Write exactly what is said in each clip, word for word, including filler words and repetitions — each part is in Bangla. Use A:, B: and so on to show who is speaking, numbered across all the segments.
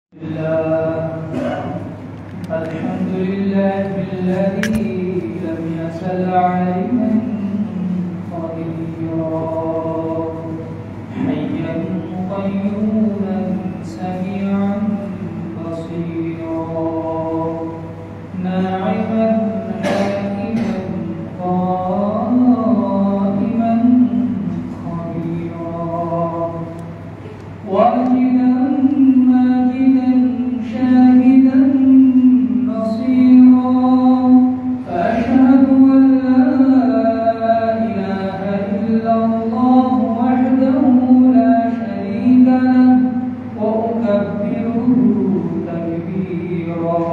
A: الحمد لله الذي لم يزل علينا قديرا حيا قيوما سميعا بصيرا ناعما حاكما قائما خبيرا واجدا ماجدا شاهدا نصيرا فأشهد أن لا إله إلا الله وحده لا شريك له وأكبره تكبيرا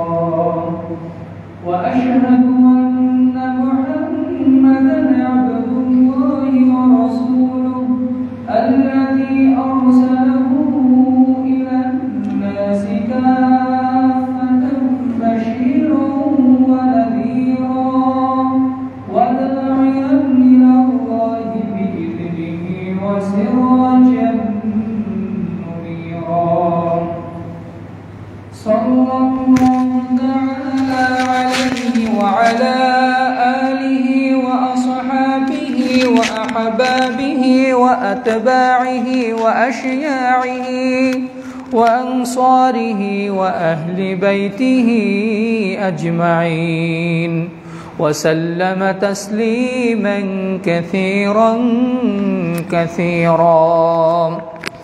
A: وأشهد أن محمدا عبد الله ورسوله الذي أرسله إلى الناس كافة بشيرا ونذيرا وداعيا إلى الله بإذنه وسراجا منيرا صلى الله تعالى عليه وعلى آله وأصحابه وأحبابه وأتباعه وأشياعه وأنصاره وأهل بيته أجمعين وسلم تسليما كثيرا كثيرا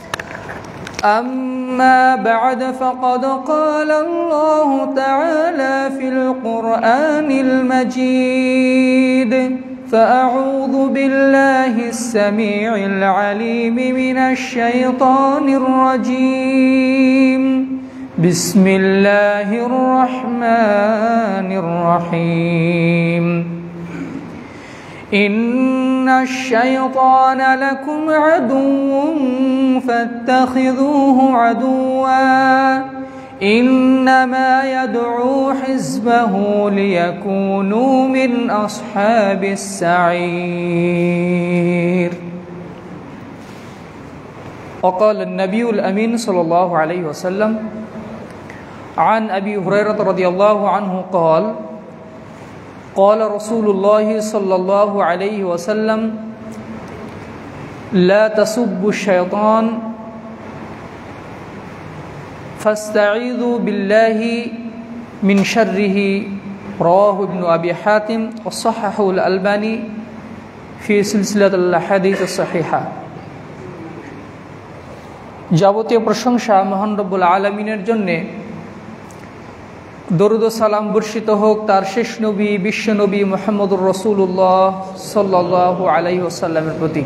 A: أما بعد فقد قال الله تعالى في القرآن المجيد فأعوذ بالله السميع العليم من الشيطان الرجيم بسم الله الرحمن الرحيم إن الشيطان لكم عدو فاتخذوه عدوا إنما يدعو حزبه ليكونوا من أصحاب السعير وقال النبي الأمين صلى الله عليه وسلم عن أبي هريرة رضي الله عنه قال قال رسول الله صلى الله عليه وسلم لا تسبوا الشيطان فاستعيذوا بالله من شره رواه ابن أبي حاتم وصححه الألباني في سلسلة الأحاديث الصحيحة যাবতীয় প্রশংসা মহান রব্বুল আলামিনের জন্যে দরুদ ও সালাম বর্ষিত হোক তার শেষ নবী বিশ্ব নবী মুহাম্মদুর রাসূলুল্লাহ সাল্লাল্লাহু আলাইহি ওয়াসাল্লামের প্রতি।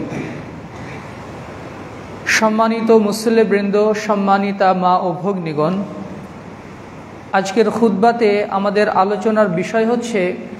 A: সম্মানিত মুসল্লিবৃন্দ, সম্মানিতা মা ও ভগ্নীগণ, আজকের খুতবাতে আমাদের আলোচনার বিষয় হচ্ছে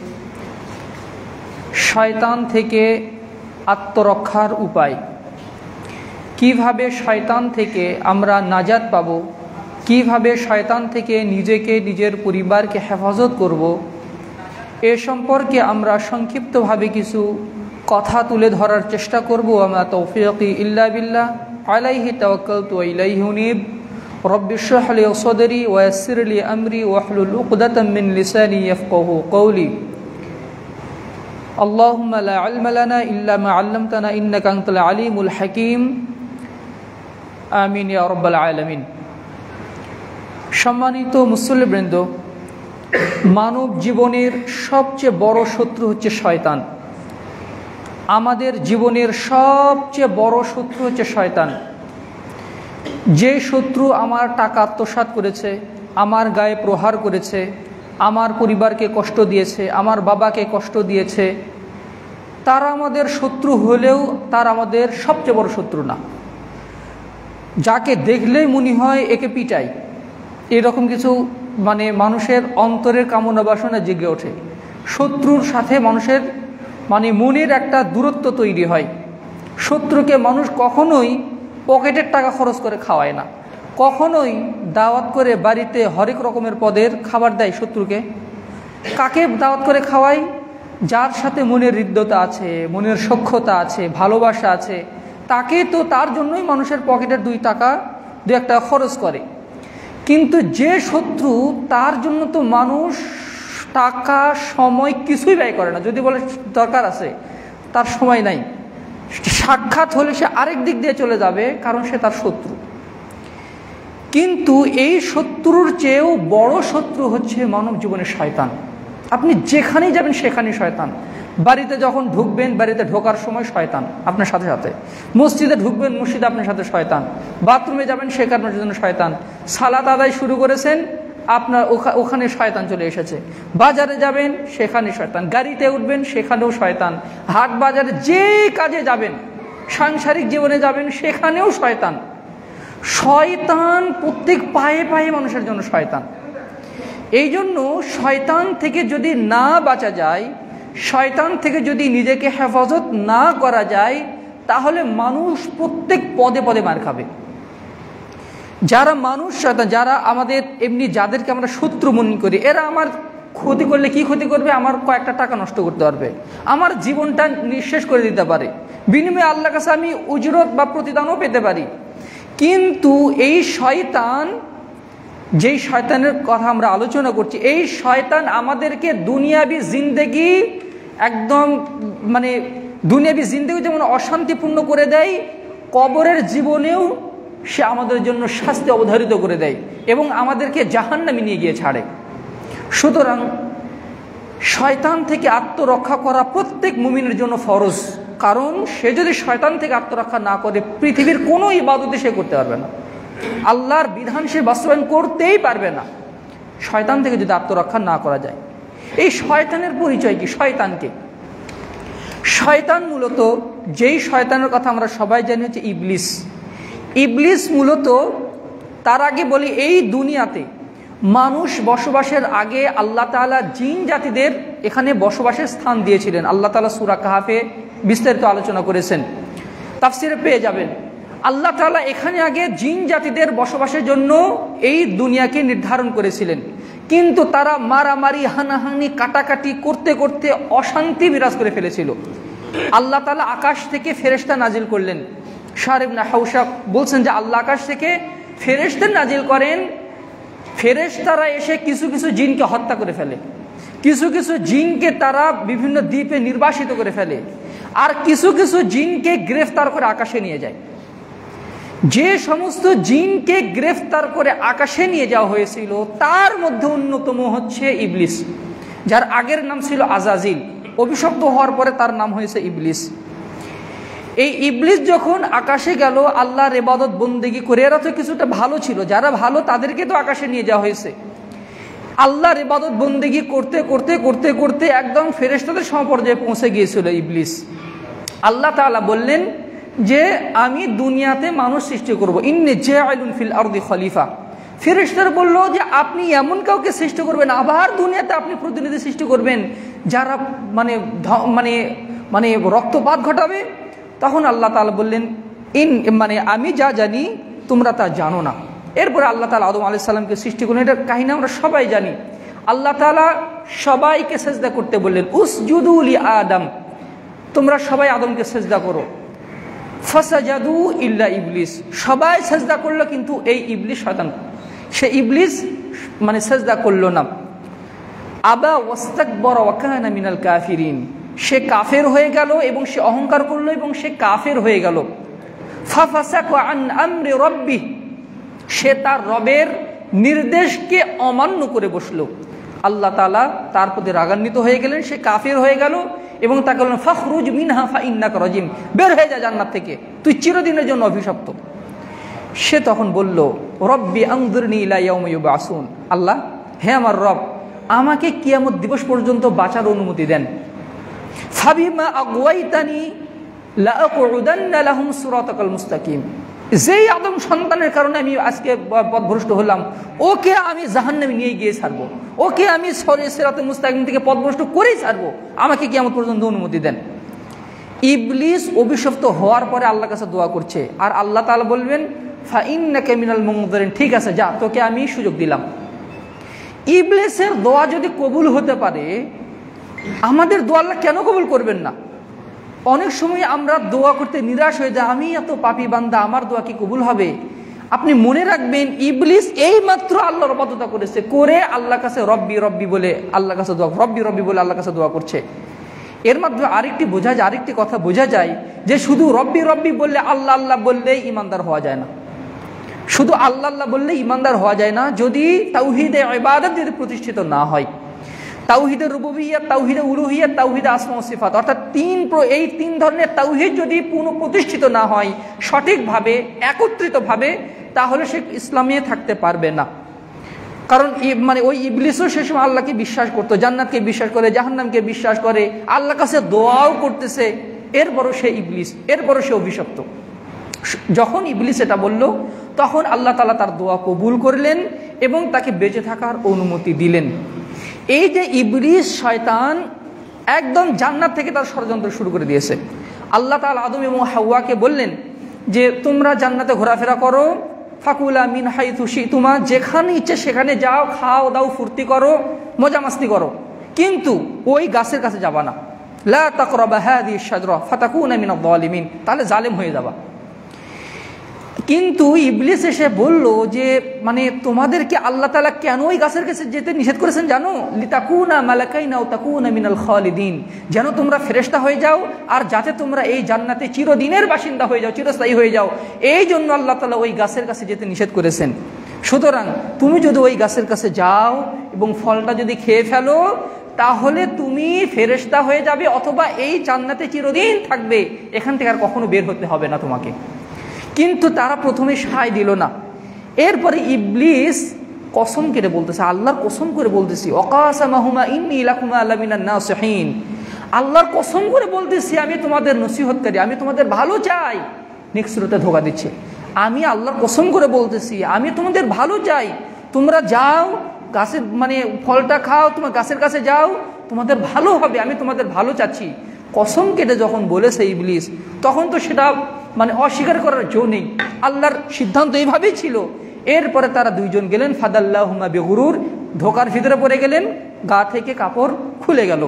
A: শয়তান থেকে আত্মরক্ষার উপায়। কিভাবে শয়তান থেকে আমরা নাজাত পাব, কিভাবে শয়তান থেকে নিজেকে নিজের পরিবারকে হেফাজত করব, এ সম্পর্কে আমরা সংক্ষিপ্তভাবে কিছু কথা তুলে ধরার চেষ্টা করব। আমা তৌফিকি ইল্লা বিল্লাহ আলাইহি তাওয়াক্কালতু ওয়া ইলাইহি উনীব রব্বি ইশরাহ লি সাদরি ওয়া ইয়াসসির লি আমরি ওয়াহলুল উকদাতাম মিন লিসানি ইয়াফকাহু কওলি আল্লাহুম্মা লা ইলমা লানা ইল্লা মা আল্লামতানা ইন্নাকা আনতাল আলিমুল হাকীম আমিন ইয়া রাব্বাল আলামিন। সম্মানিত মুসল্লিবৃন্দ, মানব জীবনের সবচেয়ে বড় শত্রু হচ্ছে শয়তান। আমাদের জীবনের সবচেয়ে বড় শত্রু হচ্ছে শয়তান। যে শত্রু আমার টাকা আত্মসাৎ করেছে, আমার গায়ে প্রহার করেছে, আমার পরিবারকে কষ্ট দিয়েছে, আমার বাবাকে কষ্ট দিয়েছে, তারা আমাদের শত্রু হলেও তার আমাদের সবচেয়ে বড় শত্রু না। যাকে দেখলেই মনে হয় একে পিটাই, এরকম কিছু মানে মানুষের অন্তরের কামনা বাসনা জেগে ওঠে। শত্রুর সাথে মানুষের মানে মনের একটা দূরত্ব তৈরি হয়। শত্রুকে মানুষ কখনোই পকেটের টাকা খরচ করে খাওয়ায় না, কখনোই দাওয়াত করে বাড়িতে হরেক রকমের পদের খাবার দেয় শত্রুকে। কাকে দাওয়াত করে খাওয়ায়? যার সাথে মনের হৃদ্যতা আছে, মনের সখ্যতা আছে, ভালোবাসা আছে, তাকে তো তার জন্যই মানুষের পকেটের দুই টাকা দু এক টাকা খরচ করে। কিন্তু যে শত্রু, তার জন্য তো মানুষ টাকা সময় কিছুই ব্যয় করে না। যদি বলে দরকার আছে, তার সময় নাই, সাক্ষাৎ হলে সে আরেক দিক দিয়ে চলে যাবে, কারণ সে তার শত্রু। কিন্তু এই শত্রুর চেয়েও বড় শত্রু হচ্ছে মানব জীবনের শয়তান। আপনি যেখানেই যাবেন সেখানেই শয়তান। বাড়িতে যখন ঢুকবেন, বাড়িতে ঢোকার সময় শয়তান আপনার সাথে সাথে, মসজিদে ঢুকবেন, মসজিদে আপনার সাথে শয়তান, বাথরুমে যাবেন সেখানের জন্য শয়তান, সালাত আদায় শুরু করেছেন আপনার ওখানে শয়তান চলে এসেছে, বাজারে যাবেন সেখানে শয়তান, গাড়িতে উঠবেন সেখানেও শয়তান, হাট বাজারে যে কাজে যাবেন, সাংসারিক জীবনে যাবেন সেখানেও শয়তান। শয়তান প্রত্যেক পায়ে পায়ে মানুষের জন্য শয়তান। এই জন্য শয়তান থেকে যদি না বাঁচা যায়, শয়তান থেকে যদি নিজেকে হেফাজত না করা যায়, তাহলে মানুষ প্রত্যেক পদে পদে মার খাবে। যারা মানুষ শয়তান, যারা আমাদের এমনি যাদেরকে আমরা শত্রু মনে করি, এরা আমার ক্ষতি করলে কি ক্ষতি করবে? আমার কয়েকটা টাকা নষ্ট করতে পারবে, আমার জীবনটা নিঃশেষ করে দিতে পারে, বিনিময়ে আল্লাহর কাছে আমি উজরত বা প্রতিদানও পেতে পারি। কিন্তু এই শয়তান, যেই শয়তানের কথা আমরা আলোচনা করছি, এই শয়তান আমাদেরকে দুনিয়াবি জিন্দেগি একদম মানে দুনিয়াবি জিন্দেগি যেমন অশান্তিপূর্ণ করে দেয়, কবরের জীবনেও সে আমাদের জন্য শাস্তি অবধারিত করে দেয় এবং আমাদেরকে জাহান্নামে নিয়ে গিয়ে ছাড়ে। সুতরাং শয়তান থেকে আত্মরক্ষা করা প্রত্যেক মুমিনের জন্য ফরজ, কারণ সে যদি শয়তান থেকে আত্মরক্ষা না করে পৃথিবীর কোনো ইবাদতে সে করতে পারবে না, আল্লাহর বিধান সে বাস্তবায়ন করতেই পারবে না শয়তান থেকে যদি আত্মরক্ষা না করা যায়। এই শয়তানের পরিচয় কি? শয়তানকে শয়তান মূলত, যেই শয়তানের কথা আমরা সবাই জানি হচ্ছে ইবলিস। ইবলিস মূলত, তার আগে বলি, এই দুনিয়াতে মানুষ বসবাসের আগে আল্লাহ তাআলা জিন জাতিদের এখানে বসবাসের স্থান দিয়েছিলেন। আল্লাহ তাআলা সূরা কাহফে বিস্তারিত আলোচনা করেছেন, তাফসিরে পেয়ে যাবেন। আল্লাহ তাআলা এখানে আগে জিন জাতিদের বসবাসের জন্য এই দুনিয়াকে নির্ধারণ করেছিলেন, কিন্তু তারা মারামারি, হানাহানি, কাটাকাটি করতে করতে অশান্তি বিরাজ করে ফেলেছিল। আল্লাহ তাআলা আকাশ থেকে ফেরেশতা নাজিল করলেন। শার ইবনে হাওশা বলছেন যে আল্লাহ আকাশ থেকে ফেরেশতা নাজিল করেন, ফেরেশতারা এসে কিছু কিছু জিনকে হত্যা করে ফেলে, কিছু কিছু জিনকে তারা বিভিন্ন দ্বীপে নির্বাসিত করে ফেলে, আর কিছু কিছু জিনকে গ্রেফতার করে আকাশে নিয়ে যায়। যে সমস্ত জিনকে গ্রেফতার করে আকাশে নিয়ে যাওয়া হয়েছিল তার মধ্যে অন্যতম হচ্ছে ইবলিস, যার আগের নাম ছিল আজাজিল। অভিশপ্ত হওয়ার পরে তার নাম হয়েছে ইবলিস। এই ইবলিস যখন আকাশে গেল আল্লাহর ইবাদত বন্দেগি করে, এরা তো কিছুটা ভালো ছিল, যারা ভালো তাদেরকে তো আকাশে নিয়ে যাওয়া হয়েছে। আল্লাহর ইবাদত বন্দেগি করতে করতে করতে করতে একদম ফেরেশতাদের সমপর্যায়ে পৌঁছে গিয়েছিল ইবলিস। আল্লাহ তাআলা বললেন যে আমি দুনিয়াতে মানুষ সৃষ্টি করব, ইন্নী জাইলুন ফিল আরদি খলিফা। ফেরেশতারা বলল যে আপনি এমন কাউকে সৃষ্টি করবেন, আবার দুনিয়াতে আপনি প্রতিনিধি সৃষ্টি করবেন যারা মানে মানে মানে রক্তপাত ঘটাবে। তখন আল্লাহ তাআলা বললেন ইন মানে আমি যা জানি তোমরা তা জানো না। এরপরে আল্লাহ তাআলা আদম আলাইহিস সালামকে সৃষ্টি করলেন। এটা কাহিনী আমরা সবাই জানি। আল্লাহ তাআলা সবাইকে সেজদা করতে বললেন, উসজুদু লি আদম, তোমরা সবাই আদমকে সেজদা করো। ফাসাজাদু ইল্লা ইবলিস, সবাই সেজদা করলো কিন্তু এই ইবলিস শয়তান, সে ইবলিস মানে সেজদা করলো না। আবা ওয়াস্তাকবারা ওয়া কানা মিনাল কাফিরিন, সে কাফের হয়ে গেল এবং সে অহংকার করলো এবং সে কাফের হয়ে গেল। ফাফাসাকা আন আমরি রাব্বি, সে তার রবের নির্দেশকে অমান্য করে বসলো। আল্লাহ তাআলা তার প্রতি রাগান্বিত হয়ে গেলেন, সে কাফের হয়ে গেল এবং তাকে বললেন ফাখরুজ মিনহা ফাইন্নাকা রাজিম, বের হয়ে যা জান্নাত থেকে, তুই চিরদিনের জন্য অভিশপ্ত। সে তখন বলল রব্বি আনযুরনি ইলা ইয়াউমি ইউবআসুন, আল্লাহ হে আমার রব, আমাকে কিয়ামত দিবস পর্যন্ত বাঁচার অনুমতি দেন। ফাবিমা আগওয়াইতানি লাআকুউদান্না লাহুম সিরাতাকাল মুস্তাকিম, যেই আদম সন্তানের কারণে আমি আজকে পথভ্রষ্ট হলাম, ওকে আমি জাহান্নামে নিয়ে গিয়ে ছাড়বো, ওকে আমি সিরাতে মুস্তাকিম থেকে পথভ্রষ্ট করেই ছাড়বো, আমাকে কিয়ামত পর্যন্ত অনুমতি দেন। ইবলিস অভিশপ্ত হওয়ার পরে আল্লাহর কাছে দোয়া করছে, আর আল্লাহ তাআলা বলবেন ফাইন্নাকা মিনাল মুনযিরিন, ঠিক আছে যা, তোকে আমি সুযোগ দিলাম। ইবলিসের দোয়া যদি কবুল হতে পারে, আমাদের দোয়া আল্লাহ কেন কবুল করবেন না? অনেক সময় আমরা দোয়া করতে নিরাশ হয়ে যাই, আমি এত পাপী বান্দা, আমার দোয়া কি কবুল হবে? আপনি মনে রাখবেন ইবলিস এই মাত্র আল্লাহর ইবাদত করেছে, করে আল্লাহর কাছে রব্বি রব্বি বলে আল্লাহর কাছে দোয়া রব্বি রব্বি বলে আল্লাহর কাছে দোয়া করছে। এর মাধ্যমে আরেকটি বোঝা যায়, আরেকটি কথা বোঝা যায় যে শুধু রব্বি রব্বি বললে, আল্লাহ আল্লাহ বললেই ইমানদার হওয়া যায় না। শুধু আল্লাহ আল্লাহ বললেই ইমানদার হওয়া যায় না যদি তাওহীদে ইবাদত যদি প্রতিষ্ঠিত না হয়। তাওহীদে রুবুবিয়্যাত, তাওহীদে উলুহিয়্যাত, তাওহীদে আসমা ও সিফাত, অর্থাৎ তিন এই তিন ধরনের তাওহীদ যদি পুনঃ প্রতিষ্ঠিত না হয় সঠিকভাবে, একত্রিতভাবে, তাহলে সে ইসলামে থাকতে পারবে না। কারণ মানে ওই ইবলিসও সে সময় আল্লাহকে বিশ্বাস করতো, জান্নাতকে বিশ্বাস করে, জাহান্নামকে বিশ্বাস করে, আল্লাহর কাছে দোয়াও করতেছে, এরপরও সে ইবলিস, এরপরও সে অভিশপ্ত। যখন ইবলিস এটা বলল তখন আল্লাহ তাআলা তার দোয়া কবুল করলেন এবং তাকে বেঁচে থাকার অনুমতি দিলেন। এই যে ইবলিস শয়তান একদম জান্নাত থেকে তার ষড়যন্ত্র শুরু করে দিয়েছে। আল্লাহ তাআলা আদম এবং হাওয়াকে বললেন যে তোমরা জান্নাতে ঘোরাফেরা করো, ফাকুলা মিন হাইথু শিতুমা, যেখানে ইচ্ছে সেখানে যাও, খাও দাও, ফুর্তি করো, মজা মাস্তি করো, কিন্তু ওই গাছের কাছে যাবা না। লা তাকরাবা হাযিহি শাজরা ফাতাকুনা মিনাল যালিমিন, তাহলে জালেম হয়ে যাবা। কিন্তু ইবলিস এসে বলল যে মানে তোমাদেরকে আল্লাহ তাআলা কেন ওই গাছের কাছে যেতে নিষেধ করেছেন জানো? লিতাকুনা মালাকাইনা ওয়া তাকুনা মিনাল খালিদিন, যেন তোমরা ফেরেশতা হয়ে যাও আর যাতে তোমরা এই জান্নাতে চিরদিনের বাসিন্দা হয়ে যাও, চিরস্থায়ী হয়ে যাও, এই জন্য আল্লাহ তাআলা ওই গাছের কাছে যেতে নিষেধ করেছেন। সুতরাং তুমি যদি ওই গাছের কাছে যাও এবং ফলটা যদি খেয়ে ফেলো তাহলে তুমি ফেরেশতা হয়ে যাবে, অথবা এই জান্নাতে চিরদিন থাকবে, এখান থেকে আর কখনো বের হতে হবে না তোমাকে। কিন্তু তারা প্রথমে সায় দিল না। এরপরে ইবলিস কসম কেটে বলতেছে, আল্লাহর কসম করে বলতেছি, অকাসামাহুমা ইন্নী লাকুমা লামিনান নাসিহিন, আল্লাহর কসম করে বলতেছি আমি তোমাদের নসিহতকারী, আমি তোমাদের ভালো চাই। নেক্সট সুরাতে ধোঁকা দিচ্ছে, আমি আল্লাহর কসম করে বলতেছি আমি তোমাদের ভালো চাই, তোমরা যাও গাছের মানে ফলটা খাও, তোমার গাছের কাছে যাও, তোমাদের ভালো হবে, আমি তোমাদের ভালো চাচ্ছি। কসম কেটে যখন বলেছে ইবলিস, তখন তো সেটা মানে অস্বীকার করার জো নেই, আল্লাহর সিদ্ধান্ত এইভাবেই ছিল। এরপরে তারা দুইজন গেলেন ফাদাল্লাহুমা বিগুরুর, ধোকার ভিতরে পড়ে গেলেন, গা থেকে কাপড় খুলে গেল।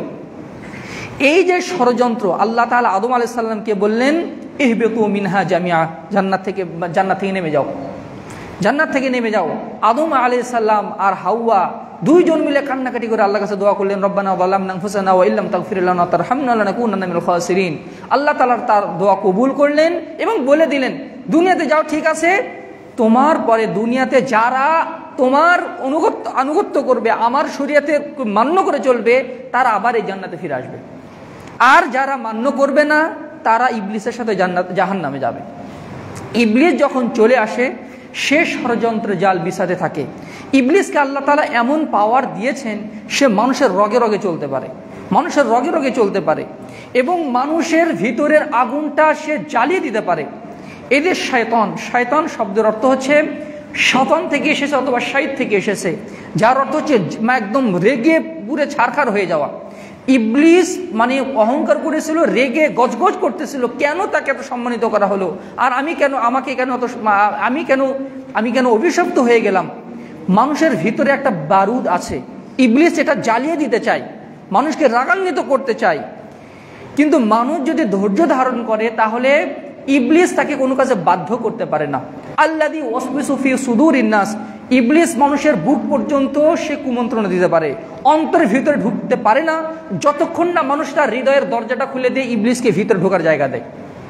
A: এই যে ষড়যন্ত্র, আল্লাহ তাআলা আদম আলাইহিস সালামকে বললেন ইহবিতু মিনহা জামিআ, জান্নাত থেকে জান্নাত থেকে নেমে যাও, জান্নাত থেকে নেমে যাও। আদম আলাইহিস সালাম আর হাওয়া দুইজন মিলে কান্নাকাটি করে আল্লাহর কাছে দোয়া করলেন, রব্বানা যালামনা আনফুসানা ওয়া ইল্লাম তাগফির লানা ওয়া তারহামনা লানাকুনান্না মিনাল খাসিরিন। আল্লাহ তাআলা তার দোয়া কবুল করলেন এবং বলে দিলেন দুনিয়াতে যাও, ঠিক আছে, তোমার পরে দুনিয়াতে যারা তোমার অনুগত্য আনুগত্য করবে, আমার শরীয়তে মান্য করে চলবে, তারা আবার এই জান্নাতে ফিরে আসবে, আর যারা মান্য করবে না তারা ইবলিসের সাথে জান্নাত জাহান্নামে যাবে। ইবলিস যখন চলে আসে সে ষড়যন্ত্র জাল বিছাতে থাকে। ইবলিসকে আল্লাহ তাআলা এমন পাওয়ার দিয়েছেন, সে মানুষের রগে রগে চলতে পারে, মানুষের রগে রগে চলতে পারে এবং মানুষের ভিতরের আগুনটা সে জ্বালিয়ে দিতে পারে। এদের শয়তান, শয়তান শব্দের অর্থ হচ্ছে শয়তান থেকে এসেছে অথবা শাইত থেকে এসেছে, যার অর্থ হচ্ছে একদম রেগে পুরে ছারখার হয়ে যাওয়া। ইবলিস মানে অহংকার করেছিল, রেগে গজগজ করতেছিল, কেন তাকে এত সম্মানিত করা হলো, আর আমি কেন, আমাকে কেন এত, আমি কেন আমি কেন অভিশপ্ত হয়ে গেলাম। মানুষের ভিতরে একটা বারুদ আছে, ইবলিস এটা জ্বালিয়ে দিতে চায়, মানুষকে রাগান্বিত করতে চায়। কিন্তু মানুষ যদি ধৈর্য ধারণ করে তাহলে ইবলিস তাকে কোনো কাজে বাধ্য করতে পারে না। আল্লাযী ওয়াসওয়াসু ফি সুদুরিন নাস, ইবলিস মানুষের বুক পর্যন্ত সে কুমন্ত্রণা দিতে পারে, অন্তরের ভিতরে ঢুকতে পারে না যতক্ষণ না মানুষ তার হৃদয়ের দরজাটা খুলে দিয়ে ইবলিসকে ভিতরে ঢোকার জায়গা দেয়।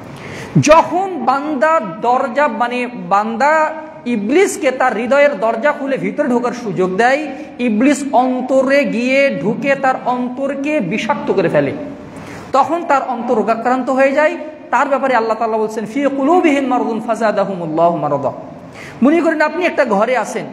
A: যখন বান্দা দরজা মানে বান্দা ইবলিসকে তার হৃদয়ের দরজা খুলে ভিতরে ঢোকার সুযোগ দেয়, ইবলিস অন্তরে গিয়ে ঢুকে তার অন্তরকে বিষাক্ত করে ফেলে, তখন তার অন্তর রোগাক্রান্ত হয়ে যায়। তার ব্যাপারে আল্লাহ তাআলা বলছেন ফি কুলুবিহিম মারদুন ফাযাদাহুমুল্লাহু মারদা। মনে করেন আপনি একটা ঘরে আছেন,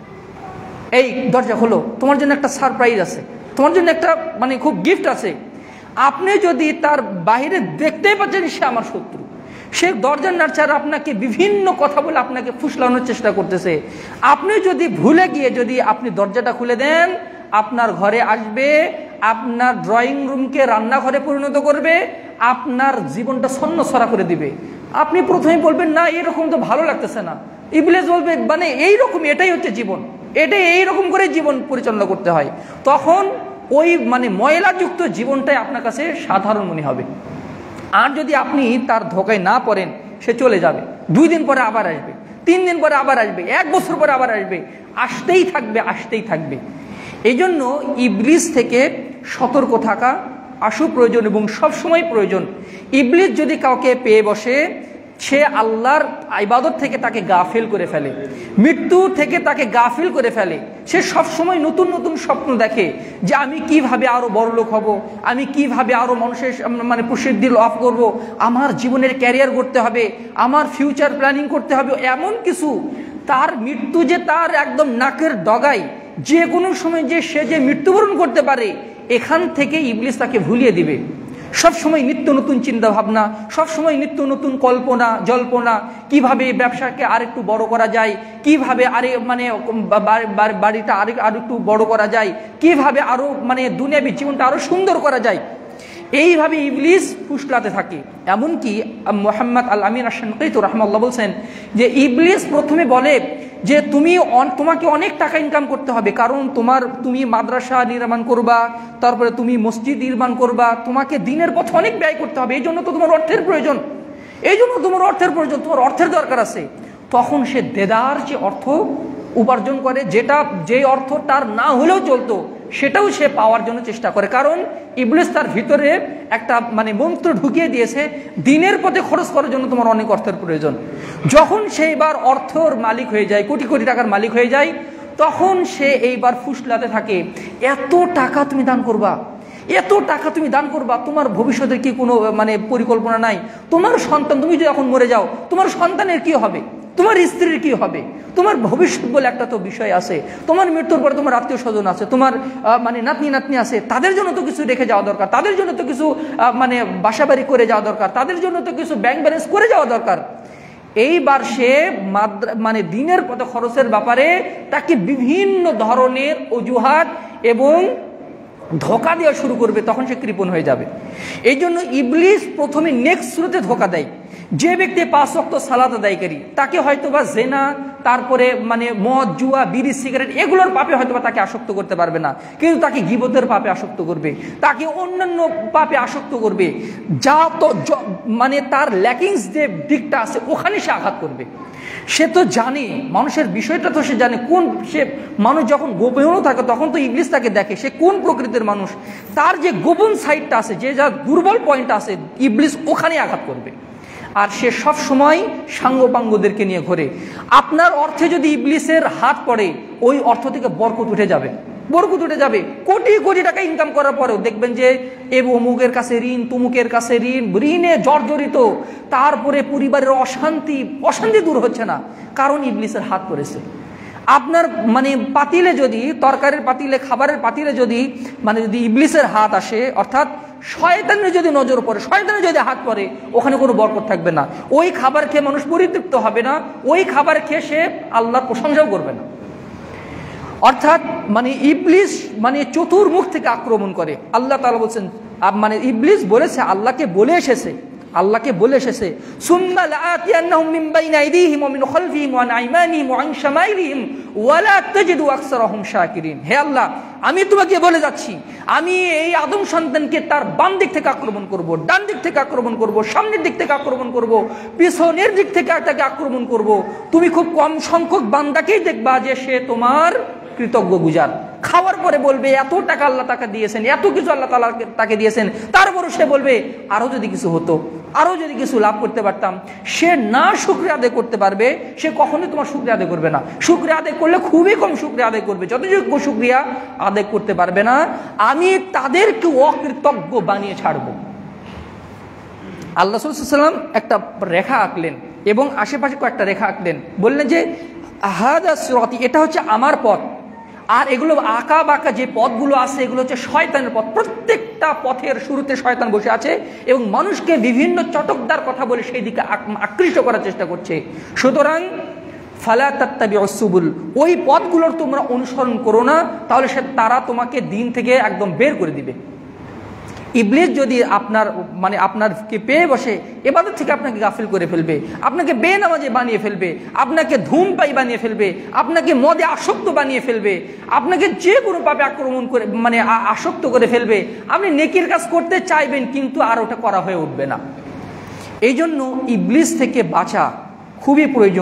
A: এই দরজা খোলো, তোমার জন্য একটা সারপ্রাইজ আছে, তোমার জন্য একটা মানে খুব গিফট আছে। আপনি যদি তার বাইরে দেখতেই পাচ্ছেন সে আমার শত্রু, সে দরজার নাড়াচাড়া আপনাকে বিভিন্ন কথা বলে আপনাকে ফুসলানোর চেষ্টা করতেছে, আপনি যদি ভুলে গিয়ে যদি আপনি দরজাটা খুলে দেন, আপনার ঘরে আসবে, আপনার ড্রয়িং রুমকে রান্নাঘরে পরিণত করবে, আপনার জীবনটা ছন্নছাড়া করে দিবে। আপনি প্রথমে বলবেন না এরকম তো ভালো লাগতেছে না, ইবলিস বলবে মানে এইরকম, এটাই হচ্ছে জীবন, এটাই এইরকম করে জীবন পরিচালনা করতে হয়। তখন ওই মানে ময়লাযুক্ত জীবনটাই আপনার কাছে সাধারণ মনে হবে। আর যদি আপনি তার ধোকায় না পড়েন, সে চলে যাবে, দুই দিন পরে আবার আসবে, তিন দিন পরে আবার আসবে, এক বছর পরে আবার আসবে, আসতেই থাকবে আসতেই থাকবে। এই জন্য ইবলিস থেকে সতর্ক থাকা আশু প্রয়োজন এবং সবসময় প্রয়োজন। ইবলিস যদি কাউকে পেয়ে বসে, সে আল্লাহর ইবাদত থেকে তাকে গাফিল করে ফেলে, মৃত্যু থেকে তাকে গাফিল করে ফেলে। সে সবসময় নতুন নতুন স্বপ্ন দেখে যে আমি কিভাবে আরো বড় লোক হব, আমি কিভাবে আরো মানুষের মানে প্রসিদ্ধি লাভ করব, আমার জীবনের ক্যারিয়ার করতে হবে, আমার ফিউচার প্ল্যানিং করতে হবে, এমন কিছু। তার মৃত্যু যে তার একদম নাকের ডগায়, যে কোনো সময় যে সে যে মৃত্যুবরণ করতে পারে, এখান থেকে ইবলিস তাকে ভুলিয়ে দিবে। সবসময় নিত্য নতুন চিন্তা ভাবনা, সবসময় নিত্য নতুন কল্পনা জল্পনা, কিভাবে ব্যবসাকে আরেকটু বড় করা যায়, কিভাবে আরে মানে বাড়িটা আরেক আর একটু বড় করা যায়, কিভাবে আরো মানে দুনিয়াবী জীবনটা আরো সুন্দর করা যায়, এইভাবে ইবলিস ফুসলাতে থাকে। এমনকি মুহাম্মদ আল আমিন আশ-শানকীতি রাহিমাহুল্লাহ বলছেন যে ইবলিস প্রথমে বলে যে তুমি তোমাকে অনেক টাকা ইনকাম করতে হবে, কারণ তোমার তুমি মাদ্রাসা নির্মাণ করবা, তারপরে তুমি মসজিদ নির্মাণ করবা, তোমাকে দিনের পথে অনেক ব্যয় করতে হবে, এই জন্য তো তোমার অর্থের প্রয়োজন, এই জন্য তোমার অর্থের প্রয়োজন, তোমার অর্থের দরকার আছে। তখন সে দেদার যে অর্থ উপার্জন করে, যেটা যে অর্থ তার না হলেও চলতো, সেটাও সে পাওয়ার জন্য চেষ্টা করে। কারণ ইবলিস তার ভিতরে একটা মানে মন্ত্র ঢুকিয়ে দিয়েছে, দিনের পথে খরচ করার জন্য তোমার অনেক অর্থের প্রয়োজন। যখন সে এবার অর্থর মালিক হয়ে যায়, কোটি কোটি টাকার মালিক হয়ে যায়, তখন সে এইবার ফুসলাতে থাকে, এত টাকা তুমি দান করবা, এত টাকা তুমি দান করবা, তোমার ভবিষ্যতের কি কোনো মানে পরিকল্পনা নাই? তোমার সন্তান, তুমি যদি এখন মরে যাও, তোমার সন্তানের কি হবে, তোমার স্ত্রীর কি হবে, তোমার ভবিষ্যৎ বলে একটা তো বিষয় আছে, তোমার মৃত্যুর পরে তোমার আত্মীয় স্বজন আছে, তোমার মানে নাতনি নাতনি আছে, তাদের জন্য তো কিছু রেখে যাওয়া দরকার, তাদের জন্য তো কিছু মানে বাসাবাড়ি করে যাওয়া দরকার, তাদের জন্য তো কিছু ব্যাংক ব্যালেন্স করে যাওয়া দরকার। এইবার সে মাদ্রা মানে দিনের পথে খরচের ব্যাপারে তাকে বিভিন্ন ধরনের অজুহাত এবং ধোকা দেওয়া শুরু করবে, তখন সে কৃপণ হয়ে যাবে। এই জন্য ইবলিস প্রথমে নেক্সট শুরুতে ধোকা দেয়। যে ব্যক্তি পাঁচ ওয়াক্ত সালাত আদায়কারী, তাকে হয়তোবা জেনা, তারপরে মানে মদ জুয়া বিড়ি সিগারেট এগুলোর পাপে হয়তোবা তাকে আসক্ত করতে পারবে না, কিন্তু তাকে গীবতের পাপে আসক্ত করবে, তাকে অন্যান্য পাপে আসক্ত করবে, যা তো মানে তার ল্যাকিংস যে দিকটা আছে ওখানে সে আঘাত করবে। সে তো জানে মানুষের বিষয়টা, তো সে জানে কোন সে মানুষ যখন গোপনও থাকে তখন তো ইবলিস তাকে দেখে সে কোন প্রকৃতির মানুষ, তার যে গোপন সাইডটা আছে, যে যা দুর্বল পয়েন্ট আছে, ইবলিস ওখানে আঘাত করবে। আর সে সব সময় সাঙ্গপাঙ্গদেরকে নিয়ে ঘোরে। আপনার অর্থে যদি ইবলিসের হাত পড়ে, ওই অর্থ থেকে বরকত উঠে যাবে, বরকত উঠে যাবে। কোটি কোটি টাকা ইনকাম করার পরেও দেখবেন যে এ অমুকের কাছে ঋণ, তুমুকের কাছে ঋণ, ঋণে জর্জরিত, তারপরে পরিবারের অশান্তি অশান্তি দূর হচ্ছে না, কারণ ইবলিসের হাত পড়েছে। আপনার মানে পাতিলে যদি তরকারির পাতিলে, খাবারের পাতিলে যদি মানে যদি ইবলিসের হাত আসে, অর্থাৎ শয়তানের যদি নজর পড়ে, শয়তানের যদি হাত পড়ে, ওখানে কোনো বরকত থাকবে না। ওই খাবার খেয়ে মানুষ পরিতৃপ্ত হবে না, ওই খাবার খেয়ে সে আল্লাহর প্রশংসাও করবে না। অর্থাৎ মানে ইবলিস মানে চতুর্মুখ থেকে আক্রমণ করে। আল্লাহ তাআলা বলছেন, মানে ইবলিস বলেছে, আল্লাহকে বলে এসেছে, আল্লাহকে বলে এসেছে সুম্মা লাআতিয়ান্নাহুম মিন বাইনি আইদিহিম ওয়া মিন খালফিহিম ওয়া আন আইমানিহিম ওয়া আন শামাইলিহিম ওয়া লা তাজিদু আকসারাহুম শাকিরিন। হে আল্লাহ, আমি তোমাকে বলে যাচ্ছি, আমি এই আদম সন্তানকে তার বাম দিক থেকে আক্রমণ করব, ডান দিক থেকে আক্রমণ করব, সামনের দিক থেকে আক্রমণ করব, পিছনের দিক থেকে তাকে আক্রমণ করব। তুমি খুব কম সংখ্যক বান্দাকেই দেখবা যে সে তোমার কৃতজ্ঞ গুজার। খাওয়ার পরে বলবে এত টাকা আল্লাহ তাকে দিয়েছেন, এত কিছু আল্লাহ তাআলা তাকে দিয়েছেন, তারপরে সে বলবে আরো যদি কিছু হতো, আরো যদি কিছু লাভ করতে পারতাম। সে না শুকরিয়া আদায় করতে পারবে, সে কখনোই তোমার শুকরিয়া আদায় করবে না। শুকরিয়া আদায় করলে খুবই কম শুকরিয়া আদায় করবে, যতটুকু শুকরিয়া আদায় করতে পারবে না। আমি তাদেরকে অকৃতজ্ঞ বানিয়ে ছাড়বো। আল্লাহ সাল্লাল্লাহু আলাইহি ওয়াসাল্লাম একটা রেখা আঁকলেন এবং আশেপাশে কয়েকটা রেখা আঁকলেন, বললেন যে হাদা সিরাতি, এটা হচ্ছে আমার পথ, আর এগুলো আঁকা বাঁকা যে পথগুলো আছে এগুলো হচ্ছে শয়তানের পথ। প্রত্যেকটা পথের শুরুতে শয়তান বসে আছে এবং মানুষকে বিভিন্ন চটকদার কথা বলে সেই দিকে আকৃষ্ট করার চেষ্টা করছে। সুতরাং ফালা তাত্তাবিউস সুবুল, ওই পথগুলোর তোমরা অনুসরণ করো না, তাহলে সে তারা তোমাকে দিন থেকে একদম বের করে দিবে। ইবলিস যদি আপনার মানে আপনারকে পেয়ে বসে, ইবাদত থেকে আপনাকে গাফিল করে ফেলবে, আপনাকে বেনামাজি বানিয়ে ফেলবে, আপনাকে ধূমপায়ী বানিয়ে ফেলবে, আপনাকে মদে আসক্ত বানিয়ে ফেলবে, আপনাকে যে কোনো পাপে আক্রমণ করে মানে আসক্ত করে ফেলবে। আপনি নেকির কাজ করতে চাইবেন কিন্তু আর ওটা করা হয়ে উঠবে না। এই জন্য ইবলিস থেকে বাঁচা খুবই প্রয়োজন,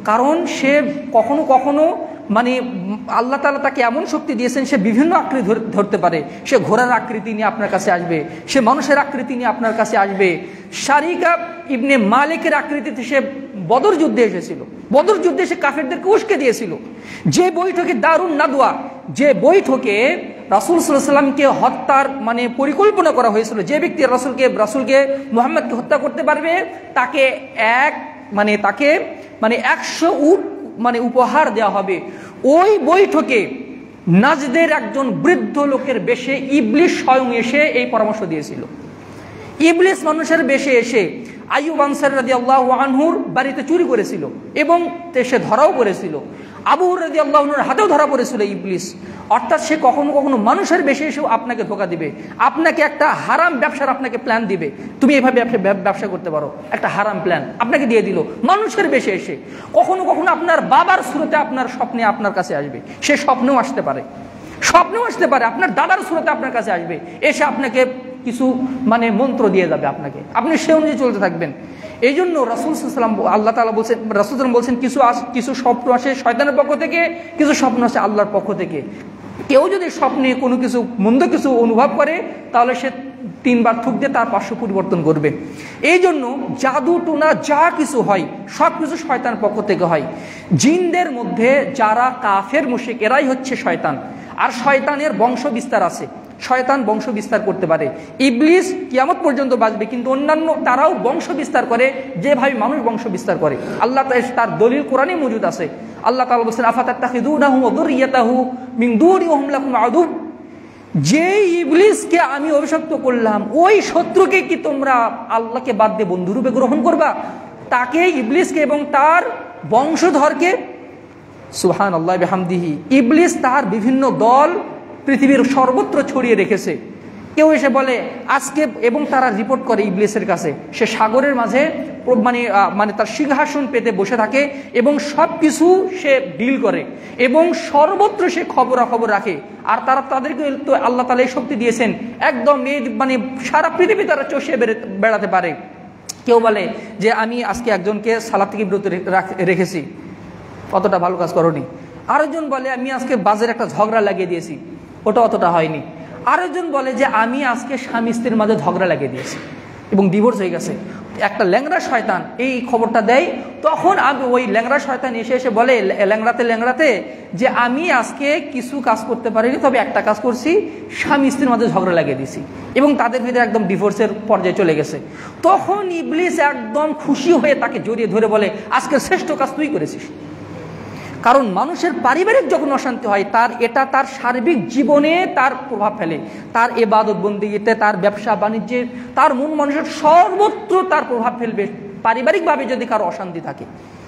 A: কারণ সে কখনো কখনো মানে আল্লাহ তাআলা তাকে এমন শক্তি দিয়েছেন, সে বিভিন্ন আকৃতি ধরতে পারে। সে ঘোড়ার আকৃতি নিয়ে আপনার কাছে আসবে, সে মানুষের আকৃতি নিয়ে আপনার কাছে আসবে। শারিকা ইবনে মালিকের আকৃতিতে সে বদর যুদ্ধে এসেছিল, বদর যুদ্ধে সে কাফেরদেরকে উস্কে দিয়েছিল। যে বৈঠকে দারুন নাদওয়া, যে বৈঠকে রাসূল সাল্লাল্লাহু আলাইহি সাল্লামকে হত্যার মানে পরিকল্পনা করা হয়েছিল, যে ব্যক্তি রাসূলকে রাসূলকে মুহাম্মদকে হত্যা করতে পারবে তাকে এক মানে তাকে মানে একশো উট মানে উপহার দেওয়া হবে। ওই বৈঠকে নাজদের একজন বৃদ্ধ লোকের বেশে ইবলিস স্বয়ং এসে এই পরামর্শ দিয়েছিল। ইবলিস মানুষের বেশে এসে আইয়ুব আনসারী রাদিয়াল্লাহু আনহুর বাড়িতে চুরি করেছিল এবং সে ধরাও পড়েছিল। আবু হুরায়রা রাদিয়াল্লাহু আনহুর হাতেও ধরা পড়েছিল ইবলিস। অর্থাৎ সে কখনো কখনো মানুষের বেশে এসেও আপনাকে ধোকা দিবে, আপনাকে একটা হারাম ব্যবসার আপনাকে প্ল্যান দিবে, তুমি এভাবে ব্যবসা করতে পারো, একটা হারাম প্ল্যান আপনাকে দিয়ে দিল মানুষের বেশে এসে। কখনো কখনো আপনার বাবার সুরতে আপনার স্বপ্নে আপনার কাছে আসবে, সে স্বপ্নেও আসতে পারে, স্বপ্নেও আসতে পারে আপনার দাদার সুরতে আপনার কাছে আসবে, এসে আপনাকে কিছু মানে মন্ত্র দিয়ে যাবে আপনাকে, আপনি সে অনুযায়ী চলতে থাকবেন। এই জন্য রাসূল সাল্লাল্লাহু আলাইহি ওয়াসাল্লাম আল্লাহ তাআলা বলছেন, রাসূল সাল্লাল্লাহু আলাইহি ওয়াসাল্লাম বলছেন কিছু কিছু স্বপ্ন আসে শয়তানের পক্ষ থেকে, কিছু স্বপ্ন আসে আল্লাহর পক্ষ থেকে। কেউ যদি স্বপ্নে কোনো কিছু মন্দ কিছু অনুভব করে তাহলে সে তিনবার থুক দিয়ে তার পার্শ্ব পরিবর্তন করবে। এই জন্য জাদু টোনা যা কিছু হয় সব কিছু শয়তানের পক্ষ থেকে হয়। জিনদের মধ্যে যারা কাফের মুশরিক এরাই হচ্ছে শয়তান, আর শয়তানের বংশ বিস্তার আছে, শয়তান বংশ বিস্তার করতে পারে। ইবলিস কিয়ামত পর্যন্ত বাঁচবে, কিন্তু অন্যান্য তারাও বংশ বিস্তার করে যেভাবে মানুষ বংশ বিস্তার করে। আল্লাহ তার দলিল কোরআনে মজুদ আছে। আল্লাহ তাআলা বলেন আফাতাত্তাখিযুনাহু ওয়া যুররিয়াতাহু মিন দুনি ওয়া হুম লাকুম আদু, যে ইবলিসকে আমি অভিশপ্ত করলাম ওই শত্রুকে কি তোমরা আল্লাহকে বাদ দিয়ে বন্ধুরূপে গ্রহণ করবা? তাকে ইবলিসকে এবং তার বংশধরকে, সুবহানাল্লাহ বিহামদিহি, ইবলিস তার বিভিন্ন দল পৃথিবীর সর্বত্র ছড়িয়ে রেখেছে। কেউ এসে বলে আজকে, এবং তারা রিপোর্ট করে ইবলিসের কাছে, সে সাগরের মাঝে মানে মানে তার সিংহাসন পেতে বসে থাকে এবং সব কিছু সে ডিল করে এবং সর্বত্র সে খবরাখবর রাখে। আর তারা তাদেরকে তো আল্লাহ তাআলা এই শক্তি দিয়েছেন, একদম এই মানে সারা পৃথিবী তারা চষে বেড়াতে পারে। কেউ বলে যে আমি আজকে একজনকে সালাত থেকে বিরত রেখেছি, অতটা ভালো কাজ করনি। আরেকজন বলে আমি আজকে বাজারে একটা ঝগড়া লাগিয়ে দিয়েছি, ওটা অতটা হয়নি। আরেকজন বলে যে আমি আজকে স্বামী স্ত্রীর মাঝে ঝগড়া লাগিয়ে দিয়েছি এবং ডিভোর্স হয়ে গেছে। একটা ল্যাংড়া শয়তান এই খবরটা দেয়, তখন আমি ওই ল্যাংড়া শয়তান এসে এসে বলে ল্যাংড়াতে ল্যাংড়াতে যে আমি আজকে কিছু কাজ করতে পারিনি, তবে একটা কাজ করছি, স্বামী স্ত্রীর মাঝে ঝগড়া লাগিয়ে দিয়েছি এবং তাদের ভিতরে একদম ডিভোর্সের পর্যায়ে চলে গেছে। তখন ইবলিস একদম খুশি হয়ে তাকে জড়িয়ে ধরে বলে আজকের শ্রেষ্ঠ কাজ তুই করেছিস। কারণ মানুষের পারিবারিক যখন অশান্তি হয় তার এটা তার সার্বিক জীবনে তার প্রভাব ফেলে, তার ইবাদত বন্দেগীতে, তার ব্যবসা বাণিজ্যে, তার মন মানুষের সর্বত্র তার প্রভাব ফেলবে পারিবারিকভাবে যদি কারো অশান্তি থাকে।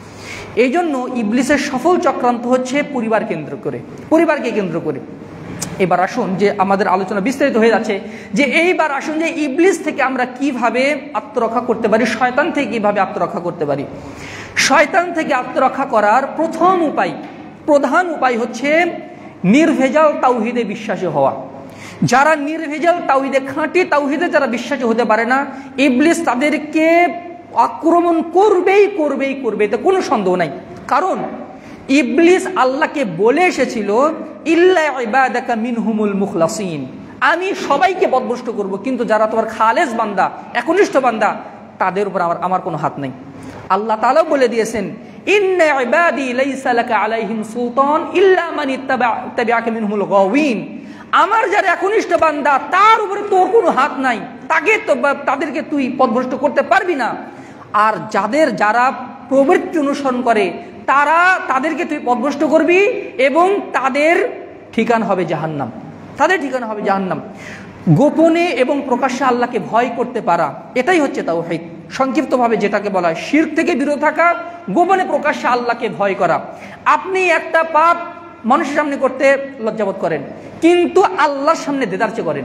A: এই জন্য ইবলিসের সফল চক্রান্ত হচ্ছে পরিবার কেন্দ্র করে, পরিবারকে কেন্দ্র করে। এবার আসুন যে আমাদের আলোচনা বিস্তারিত হয়ে যাচ্ছে, যে এইবার আসুন যে ইবলিস থেকে আমরা কিভাবে আত্মরক্ষা করতে পারি, শয়তান থেকে কিভাবে আত্মরক্ষা করতে পারি। শয়তান থেকে আত্মরক্ষা করার প্রথম উপায়, প্রধান উপায় হচ্ছে নির্ভেজাল তাওহীদে বিশ্বাসী হওয়া। যারা নির্ভেজাল তাওহীদে, খাঁটি তাওহীদে যারা বিশ্বাসী হতে পারে না, ইবলিস তাদেরকে আক্রমণ করবেই করবেই করবে, এতে কোনো সন্দেহ নাই। কারণ ইবলিস আল্লাহকে বলে এসেছিল ইল্লা ইবাদাকা মিনহুমুল মুখলাসিন, আমি সবাইকে পথভ্রষ্ট করব, কিন্তু যারা তোমার খালেস বান্দা, একনিষ্ঠ বান্দা, তাদের উপর আমার আমার কোনো হাত নেই। আল্লাহ তাআলা বলে দিয়েছেন ইন্না ইবাদি লাইসা লাকা আলাইহিম সুলতান ইল্লা মান ইত্তাবা'আকা মিনহুল গাওয়িন, আমার যারা একনিষ্ঠ বান্দা তার উপরে তোর কোনো হাত নাই, তাকে তো তাদেরকে তুই পথভ্রষ্ট করতে পারবি না। আর যাদের যারা প্রবৃত্তি অনুসরণ করে তারা তাদেরকে তুই পথভ্রষ্ট করবি এবং তাদের ঠিকানা হবে জাহান্নাম, তাদের ঠিকানা হবে জাহান্নাম। গোপনে এবং প্রকাশ্যে আল্লাহকে ভয় করতে পারা, এটাই হচ্ছে তাওহীদ। সংক্ষিপ্তভাবে যেটাকে বলা হয় শিরক থেকে বিরত থাকা, গোপনে প্রকাশ্যে আল্লাহকে ভয় করা। আপনি একটা পাপ মানুষের সামনে করতে লজ্জাবোধ করেন, কিন্তু আল্লাহর সামনে দেদারচে করেন।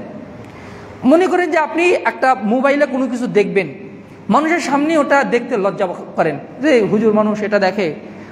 A: মনে করেন যে আপনি একটা মোবাইলে কোনো কিছু দেখবেন, মানুষের সামনে ওটা দেখতে লজ্জা করেন, যে হুজুর মানুষ এটা দেখে,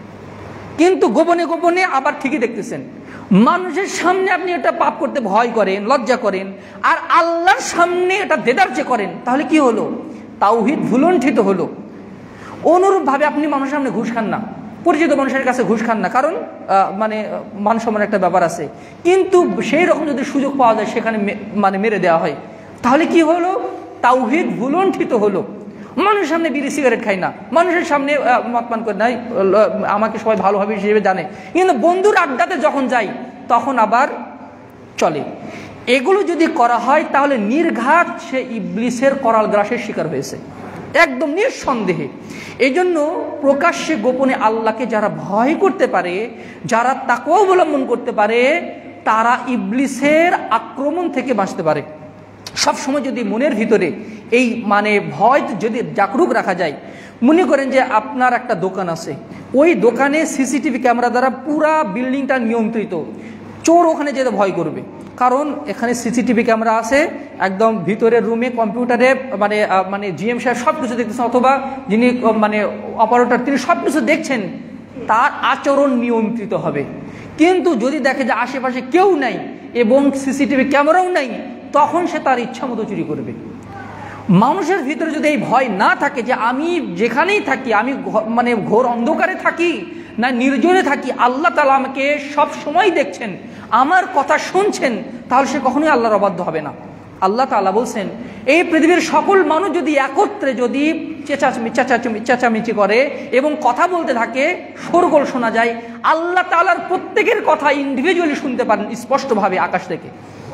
A: কিন্তু গোপনে গোপনে আবার ঠিকই দেখতেছেন। মানুষের সামনে আপনি এটা পাপ করতে ভয় করেন, লজ্জা করেন, আর আল্লাহর সামনে এটা দেদারচে করেন, তাহলে কি হলো? তাওহীদ ভুলণ্ঠিত হলো। অনুরূপভাবে আপনি মানুষের সামনে ঘুষ খান না, পরিচিত মানুষের কাছে ঘুষ খান না, কারণ মানে মান সম্মানের একটা ব্যাপার আছে। কিন্তু সেই রকম যদি সুযোগ পাওয়া যায় সেখানে মানে মেরে দেওয়া হয়, তাহলে কি হলো? তাওহীদ ভুলণ্ঠিত হলো। মানুষের সামনে বিড়ি সিগারেট খাই না, মানুষের সামনে মদ পান করে নাই, আমাকে সবাই ভালোভাবে হিসেবে জানে, কিন্তু বন্ধুর আড্ডাতে যখন যাই তখন আবার চলে। এগুলো যদি করা হয় তাহলে নির্ঘাত সে ইবলিসের করাল গ্রাসের শিকার হয়েছে, একদম নিঃসন্দেহে। এই জন্য প্রকাশ্যে গোপনে আল্লাহকে যারা ভয় করতে পারে, যারা তাকওয়া অবলম্বন করতে পারে, তারা ইবলিসের আক্রমণ থেকে বাঁচতে পারে। সবসময় যদি মনের ভিতরে এই মানে ভয় যদি জাগরুক রাখা যায়, মনে করেন যে আপনার একটা দোকান আছে, ওই দোকানে সিসিটিভি ক্যামেরা দ্বারা পুরা বিল্ডিংটা নিয়ন্ত্রিত, চোর ওখানে যেতে ভয় করবে, কারণ এখানে সিসিটিভি ক্যামেরা আছে, একদম ভিতরের রুমে কম্পিউটারে মানে মানে জিএম সাহেব সব কিছু দেখতেছেন, অথবা যিনি মানে অপারেটর তিনি সব কিছু দেখছেন, তার আচরণ নিয়ন্ত্রিত হবে। কিন্তু যদি দেখে যে আশেপাশে কেউ নাই এবং সিসিটিভি ক্যামেরাও নাই, তখন সে তার ইচ্ছা মতো চুরি করবে। মানুষের ভিতরে যদি এই ভয় না থাকে যে আমি যেখানেই থাকি, আমি মানে ঘোর অন্ধকারে থাকি না নির্জনে থাকি, আল্লাহ তাআলা আমাকে সব সময় দেখছেন, আমার কথা শুনছেন, তাহলে সে কখনোই আল্লাহর অবাধ্য হবে না। আল্লাহ তাআলা বলছেন, এই পৃথিবীর সকল মানুষ যদি একত্রে যদি চেঁচাচি চেঁচাচি চেঁচামেচি করে এবং কথা বলতে থাকে, শোরগোল শোনা যায়, আল্লাহ তাআলার প্রত্যেকের কথা ইন্ডিভিজুয়ালি শুনতে পারেন স্পষ্টভাবে আকাশ থেকে।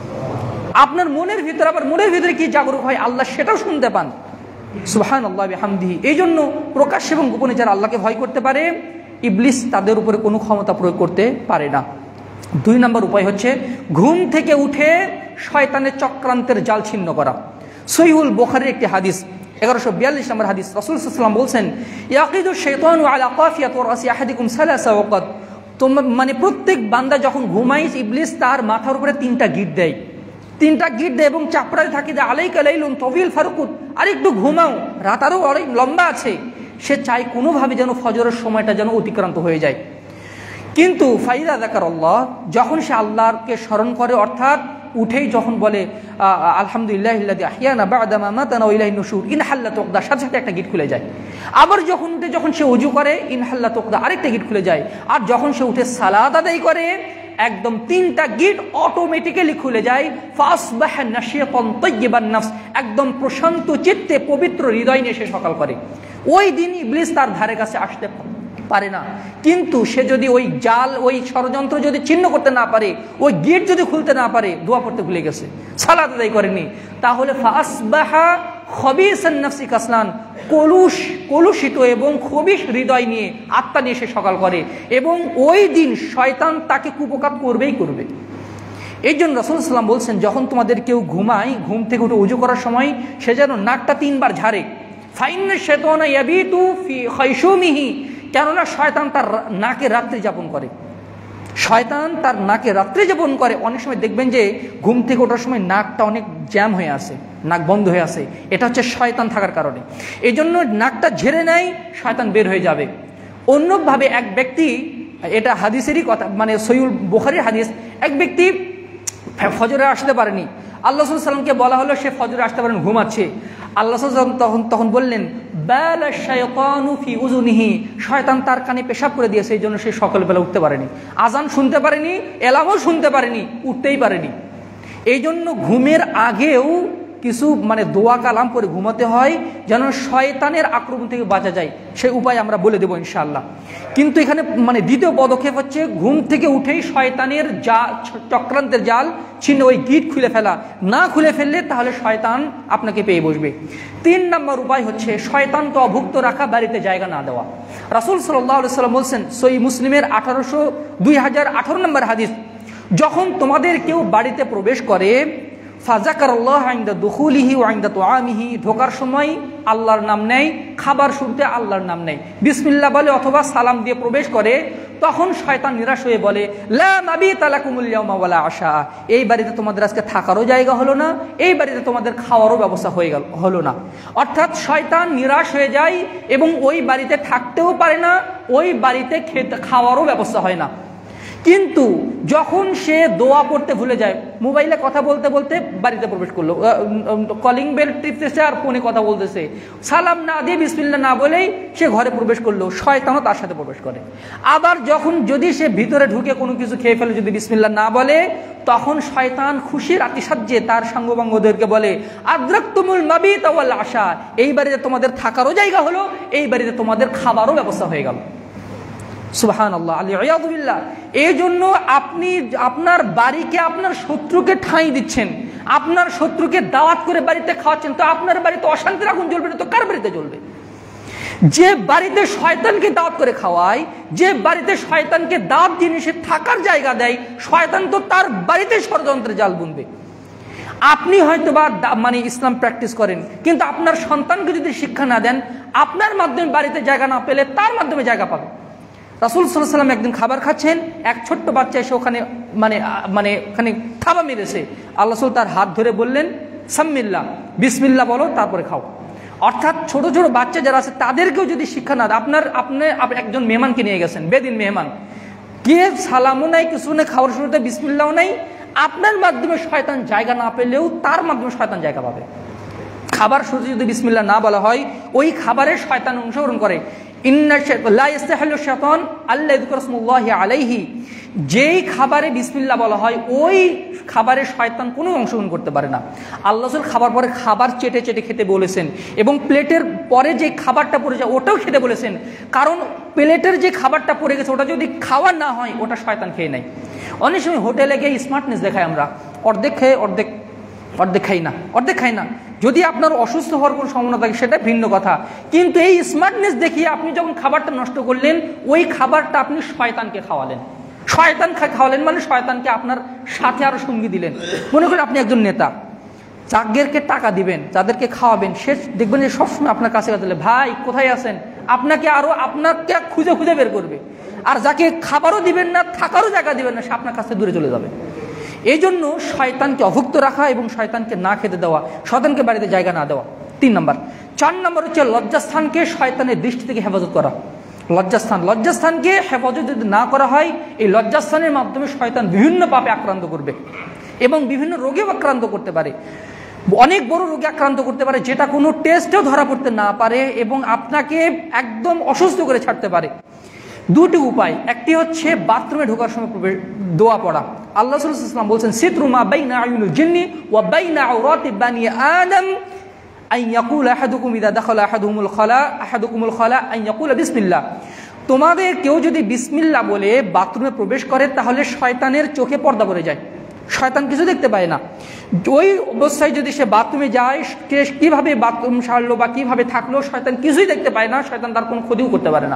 A: আপনার মনের ভিতরে আবার মনের ভিতরে কি জাগরুক হয় আল্লাহ সেটাও শুনতে পান। সুবহানাল্লাহ বিহামদিহি। এই জন্য প্রকাশ্যে এবং গোপনে যারা আল্লাহকে ভয় করতে পারে, ইবলিস তাদের উপরে কোনো ক্ষমতা প্রয়োগ করতে পারে না। দুই নম্বর উপায় হচ্ছে ঘুম থেকে উঠে শয়তানের চক্রান্তের জাল ছিন্ন করা। সহিহুল বুখারীর একটি হাদিস, এগারোশো বিয়াল্লিশ নম্বর হাদিস, রাসূল সাল্লাল্লাহু আলাইহি ওয়াসাল্লাম বলছেন, ইয়াকিদু শাইতানু আলা কাফিয়াতি রাসি আহাদিকুম সালাসা ওয়াকাত। তোমরা মানে প্রত্যেক বান্দা যখন ঘুমায়, ইবলিস তার মাথার উপরে তিনটা গিট দেয়, তিনটা গিট দেয় এবং চাপড়াতে থাকে যে আলাইকা লাইলুন তাওয়িল ফারকুত, আর একটু ঘুমাও, রাত আরও অনেক লম্বা আছে। সে চায় কোনোভাবে যেন ফজরের সময়টা যেন অতিক্রান্ত হয়ে যায়। কিন্তু ফাইদা যাকারাল্লাহ, যখন সে আল্লাহকে স্মরণ করে, অর্থাৎ উঠেই যখন বলে আলহামদুলিল্লাহিল্লাযী আহইয়ানা বা'দা মা মাতানা ওয়া ইলাইহিন নুশুর, ইনহাল্লাত উকদা, সাথে সাথে একটা গিট খুলে যায়। আবার যখন উঠে যখন সে ওযু করে, ইনহাল্লাত উকদা, আরেকটা গিট খুলে যায়। আর যখন সে উঠে সালাত আদায় করে, একদম তিনটা গিট অটোমেটিক্যালি খুলে যায়। ফাসবাহা নাশিয়াতান তাইয়্যিবান নাফস, একদম প্রশান্ত চিত্তে পবিত্র হৃদয় নিয়ে সে সকাল করে। ওই দিন ইবলিস তার ধারে কাছে আসতে পারে না। কিন্তু সে যদি ওই জাল, ওই ষড়যন্ত্র যদি ছিন্ন করতে না পারে, ওই গেট যদি খুলতে না পারে, দোয়া পড়তে ভুলে গেছে, সালাত আদায় করেনি, তাহলে ফাসবাহা খবিসান নাফসি কাসলান, কলুষ কলুষিত এবং খবিশ হৃদয় নিয়ে, আত্মা নিয়ে সে সকাল করে, এবং ওই দিন শয়তান তাকে কুপকাত করবেই করবে। এই জন্য রাসূল সাল্লাল্লাহু আলাইহি ওয়াসাল্লাম বলছেন, যখন তোমাদের কেউ ঘুমায়, ঘুম থেকে উঠে ওযু করার সময় সে যেন নাকটা তিনবার ঝাড়ে। ফাইন্না শাইতানা ইয়াবিতু ফি খায়শুমিহি, কেননা শয়তান তার নাকে রাত্রি যাপন করে। শয়তান তার নাকে রাত্রি যাপন করে। অনেক সময় দেখবেন যে ঘুম থেকে ওঠার সময় নাকটা অনেক জ্যাম হয়ে আছে, নাক বন্ধ হয়ে আছে, এটা হচ্ছে শয়তান থাকার কারণে। এই জন্য নাকটা ঝেড়ে নেয়, শয়তান বের হয়ে যাবে। অন্যভাবে এক ব্যক্তি, এটা হাদিসেরই কথা, মানে সহিহুল বুখারীর হাদিস, এক ব্যক্তি ফজরে আসতে পারেনি, আল্লাহ সাল্লাল্লাহু আলাইহি ওয়াসাল্লামকে বলা হলো সে ফজরে আসতে পারেন, ঘুমাচ্ছে। আল্লাহ সাল্লাল্লাহু আলাইহি ওয়াসাল্লাম তখন তখন বললেন, বালা শাইতানু ফি উযুনিহি, শয়তান তার কানে পেশাব করে দিয়েছে, এই জন্য সে সকালবেলা উঠতে পারেনি, আজান শুনতে পারেনি, এলামও শুনতে পারেনি, উঠতেই পারেনি। এই জন্য ঘুমের আগেও কিছু মানে দোয়া কালাম করে ঘুমাতে হয়, যেন শয়তানের আক্রমণ থেকে বাঁচা যায়। সেই উপায় আমরা বলে দেবো ইনশাআল্লাহ। কিন্তু এখানে মানে দ্বিতীয় পদক্ষেপ হচ্ছে ঘুম থেকে উঠেই শয়তানের যা চক্রান্তের জাল ছিন্ন, ওই গিট খুলে ফেলা। না খুলে ফেললে তাহলে শয়তান আপনাকে পেয়ে বসবে। তিন নম্বর উপায় হচ্ছে শয়তানকে অভুক্ত রাখা, বাড়িতে জায়গা না দেওয়া। রাসূল সাল্লাল্লাহু আলাইহি ওয়াসাল্লাম বলছেন, সহিহ মুসলিমের আঠারোশো দুই হাজার আঠারো নম্বর হাদিস, যখন তোমাদের কেউ বাড়িতে প্রবেশ করে, ফাযাকারাল্লাহ ইনদা দুখুলিহি ওয়া ইনদা তুআমিহি, ঢোকার সময় আল্লাহর নাম নেয়, খাবার শুরুতে আল্লাহর নাম নেয়, বিসমিল্লাহ বলে অথবা সালাম দিয়ে প্রবেশ করে, তখন শয়তান নিরাশ হয়ে বলে, লা মাবিতা লাকুমুল ইয়াওমা ওয়ালা আশা, এই বাড়িতে তোমাদের আজকে থাকারও জায়গা হলো না, এই বাড়িতে তোমাদের খাওয়ারও ব্যবস্থা হয়ে গেল হলো না। অর্থাৎ শয়তান নিরাশ হয়ে যায় এবং ওই বাড়িতে থাকতেও পারে না, ওই বাড়িতে খেতে খাওয়ারও ব্যবস্থা হয় না। কিন্তু যখন সে দোয়া পড়তে ভুলে যায়, মোবাইলে কথা বলতে বলতে বাড়িতে প্রবেশ করলো, কলিং বেল টিপতেছে আর ফোনে কথা বলতেছে, সালাম না দিয়ে বিসমিল্লাহ না বলেই সে ঘরে প্রবেশ করলো, শয়তানও তার সাথে প্রবেশ করে। আবার যখন যদি সে ভিতরে ঢুকে কোনো কিছু খেয়ে ফেলে, যদি বিসমিল্লাহ না বলে, তখন শয়তান খুশির আতিশায্যে তার সাঙ্গবাঙ্গদেরকে বলে, আদ্রাকতুমুল মাবিত ওয়াল আশা, এই বাড়িতে তোমাদের থাকারও জায়গা হলো, এই বাড়িতে তোমাদের খাবারও ব্যবস্থা হয়ে গেল। সুবহানাল্লাহ, আলিয়াযুবিল্লাহ। এই জন্য আপনি আপনার বাড়িকে আপনার শত্রুকে ঠাঁই দিচ্ছেন, আপনার শত্রুকে দাওয়াত করে বাড়িতে খাওয়াচ্ছেন, তো আপনার বাড়িতে অশান্তির আগুন জ্বলবে না তো কার বাড়িতে জ্বলবে? যে বাড়িতে শয়তানকে দাওয়াত করে খাওয়ায়, যে বাড়িতে শয়তানকে দাওয়াত জিনিসে থাকার জায়গা দেয়, শয়তান তো তার বাড়িতে ষড়যন্ত্রের জাল বুনবে। আপনি হয়তো বা মানে ইসলাম প্র্যাকটিস করেন, কিন্তু আপনার সন্তানকে যদি শিক্ষা না দেন, আপনার মাধ্যমে বাড়িতে জায়গা না পেলে তার মাধ্যমে জায়গা পাবে। রাসূল সাল্লাল্লাহু আলাইহি ওয়াসাল্লাম একদিন খাবার খাচ্ছেন, এক ছোট্ট বাচ্চা এসে ওখানে মানে মানে ওখানে থাবা মেরেছে। আল্লাহ রাসূল তার হাত ধরে বললেন, সাম্মিল্লাহ, বিসমিল্লাহ বলো, তারপরে খাও। অর্থাৎ ছোট ছোট বাচ্চা যারা আছে তাদেরকেও যদি শিক্ষা না দেয়, আপনার আপনি একজন মেহমানকে নিয়ে গেছেন, বেদিন মেহমান, কে সালামও নাই, কিছু নেই, খাওয়ার শুরুতে বিসমিল্লাহও নাই, আপনার মাধ্যমে শয়তান জায়গা না পেলেও তার মাধ্যমে শয়তান জায়গা পাবে। খাবার শুরুতে যদি বিসমিল্লাহ না বলা হয়, ওই খাবারে শয়তান অংশগ্রহণ করে। ইন্না লা ইস্তাহিল্লু শাইতান আল্লা যিকরা ইসমুল্লাহি আলাইহি, যেই খাবারে বিসমিল্লাহ বলা হয় ওই খাবারে শয়তান কোনো অংশগ্রহণ করতে পারে না। আল্লাহ রাসূল খাবার পরে খাবার চেটে চেটে খেতে বলেছেন, এবং প্লেটের পরে যে খাবারটা পড়ে যায় ওটাও খেতে বলেছেন, কারণ প্লেটের যে খাবারটা পড়ে গেছে ওটা যদি খাওয়া না হয় ওটা শয়তান খেয়ে নেয়। অনেক সময় হোটেলে গিয়ে স্মার্টনেস দেখায়, আমরা অর্ধেক খেয়ে অর্ধেক অর্ধেক খাই না, অর্ধেক খাই না। যদি আপনার অসুস্থ হওয়ার কোনো সম্ভাবনা থাকে সেটা ভিন্ন কথা, কিন্তু এই স্মার্টনেস দেখিয়ে আপনি যখন খাবারটা নষ্ট করলেন, ওই খাবারটা আপনি শয়তানকে খাওয়ালেন। শয়তান খাওয়ালেন মানে শয়তানকে আপনার সাথে আরো সঙ্গী দিলেন। মনে করেন আপনি একজন নেতা, যাদেরকে টাকা দিবেন, যাদেরকে খাওয়াবেন, সে দেখবেন যে সবসময় আপনার কাছে গেলে, ভাই কোথায় আছেন, আপনাকে আরো আপনাকে খুঁজে খুঁজে বের করবে। আর যাকে খাবারও দিবেন না, থাকারও জায়গা দিবেন না, সে আপনার কাছে দূরে চলে যাবে। এই জন্য শয়তানকে অভুক্ত রাখা এবং শয়তানকে না খেতে দেওয়া, শয়তানকে বাড়িতে জায়গা না দেওয়া, তিন নম্বর। চার নম্বর হচ্ছে লজ্জাস্থানকে শয়তানের দৃষ্টি থেকে হেফাজত করা। লজ্জাস্থান লজ্জাস্থানকে হেফাজত যদি না করা হয়, এই লজ্জাস্থানের মাধ্যমে শয়তান বিভিন্ন পাপে আক্রান্ত করবে এবং বিভিন্ন রোগেও আক্রান্ত করতে পারে। অনেক বড় রোগে আক্রান্ত করতে পারে, যেটা কোনো টেস্টেও ধরা পড়তে না পারে এবং আপনাকে একদম অসুস্থ করে ছাড়তে পারে। দুটি উপায়, একটি হচ্ছে বাথরুমে ঢোকার সময় দোয়া পড়া। আল্লাহ সাল্লাল্লাহু আলাইহি ওয়াসাল্লাম বলেছেন, সিতরু মা বাইনা আয়ুনিল জিন্নি ওয়া বাইনা আওরাতি বানি আদম আন ইয়াকুলা আহাদুকুম ইযা দাখালা আহাদুহুমুল খালা আহাদুকুমুল খালা আন ইয়াকুলা বিসমিল্লাহ। তোমাদের কেউ যদি বিসমিল্লাহ বলে বাথরুমে প্রবেশ করে, তাহলে শয়তানের চোখে পর্দা পড়ে যায়, শয়তান কিছু দেখতে পায় না। ওই অবস্থায় যদি সে বাথরুমে যায়, কিভাবে বাথরুম সারলো বা কিভাবে থাকলো, শয়তান কিছুই দেখতে পায় না, শয়তান তার কোনো ক্ষতিও করতে পারে না।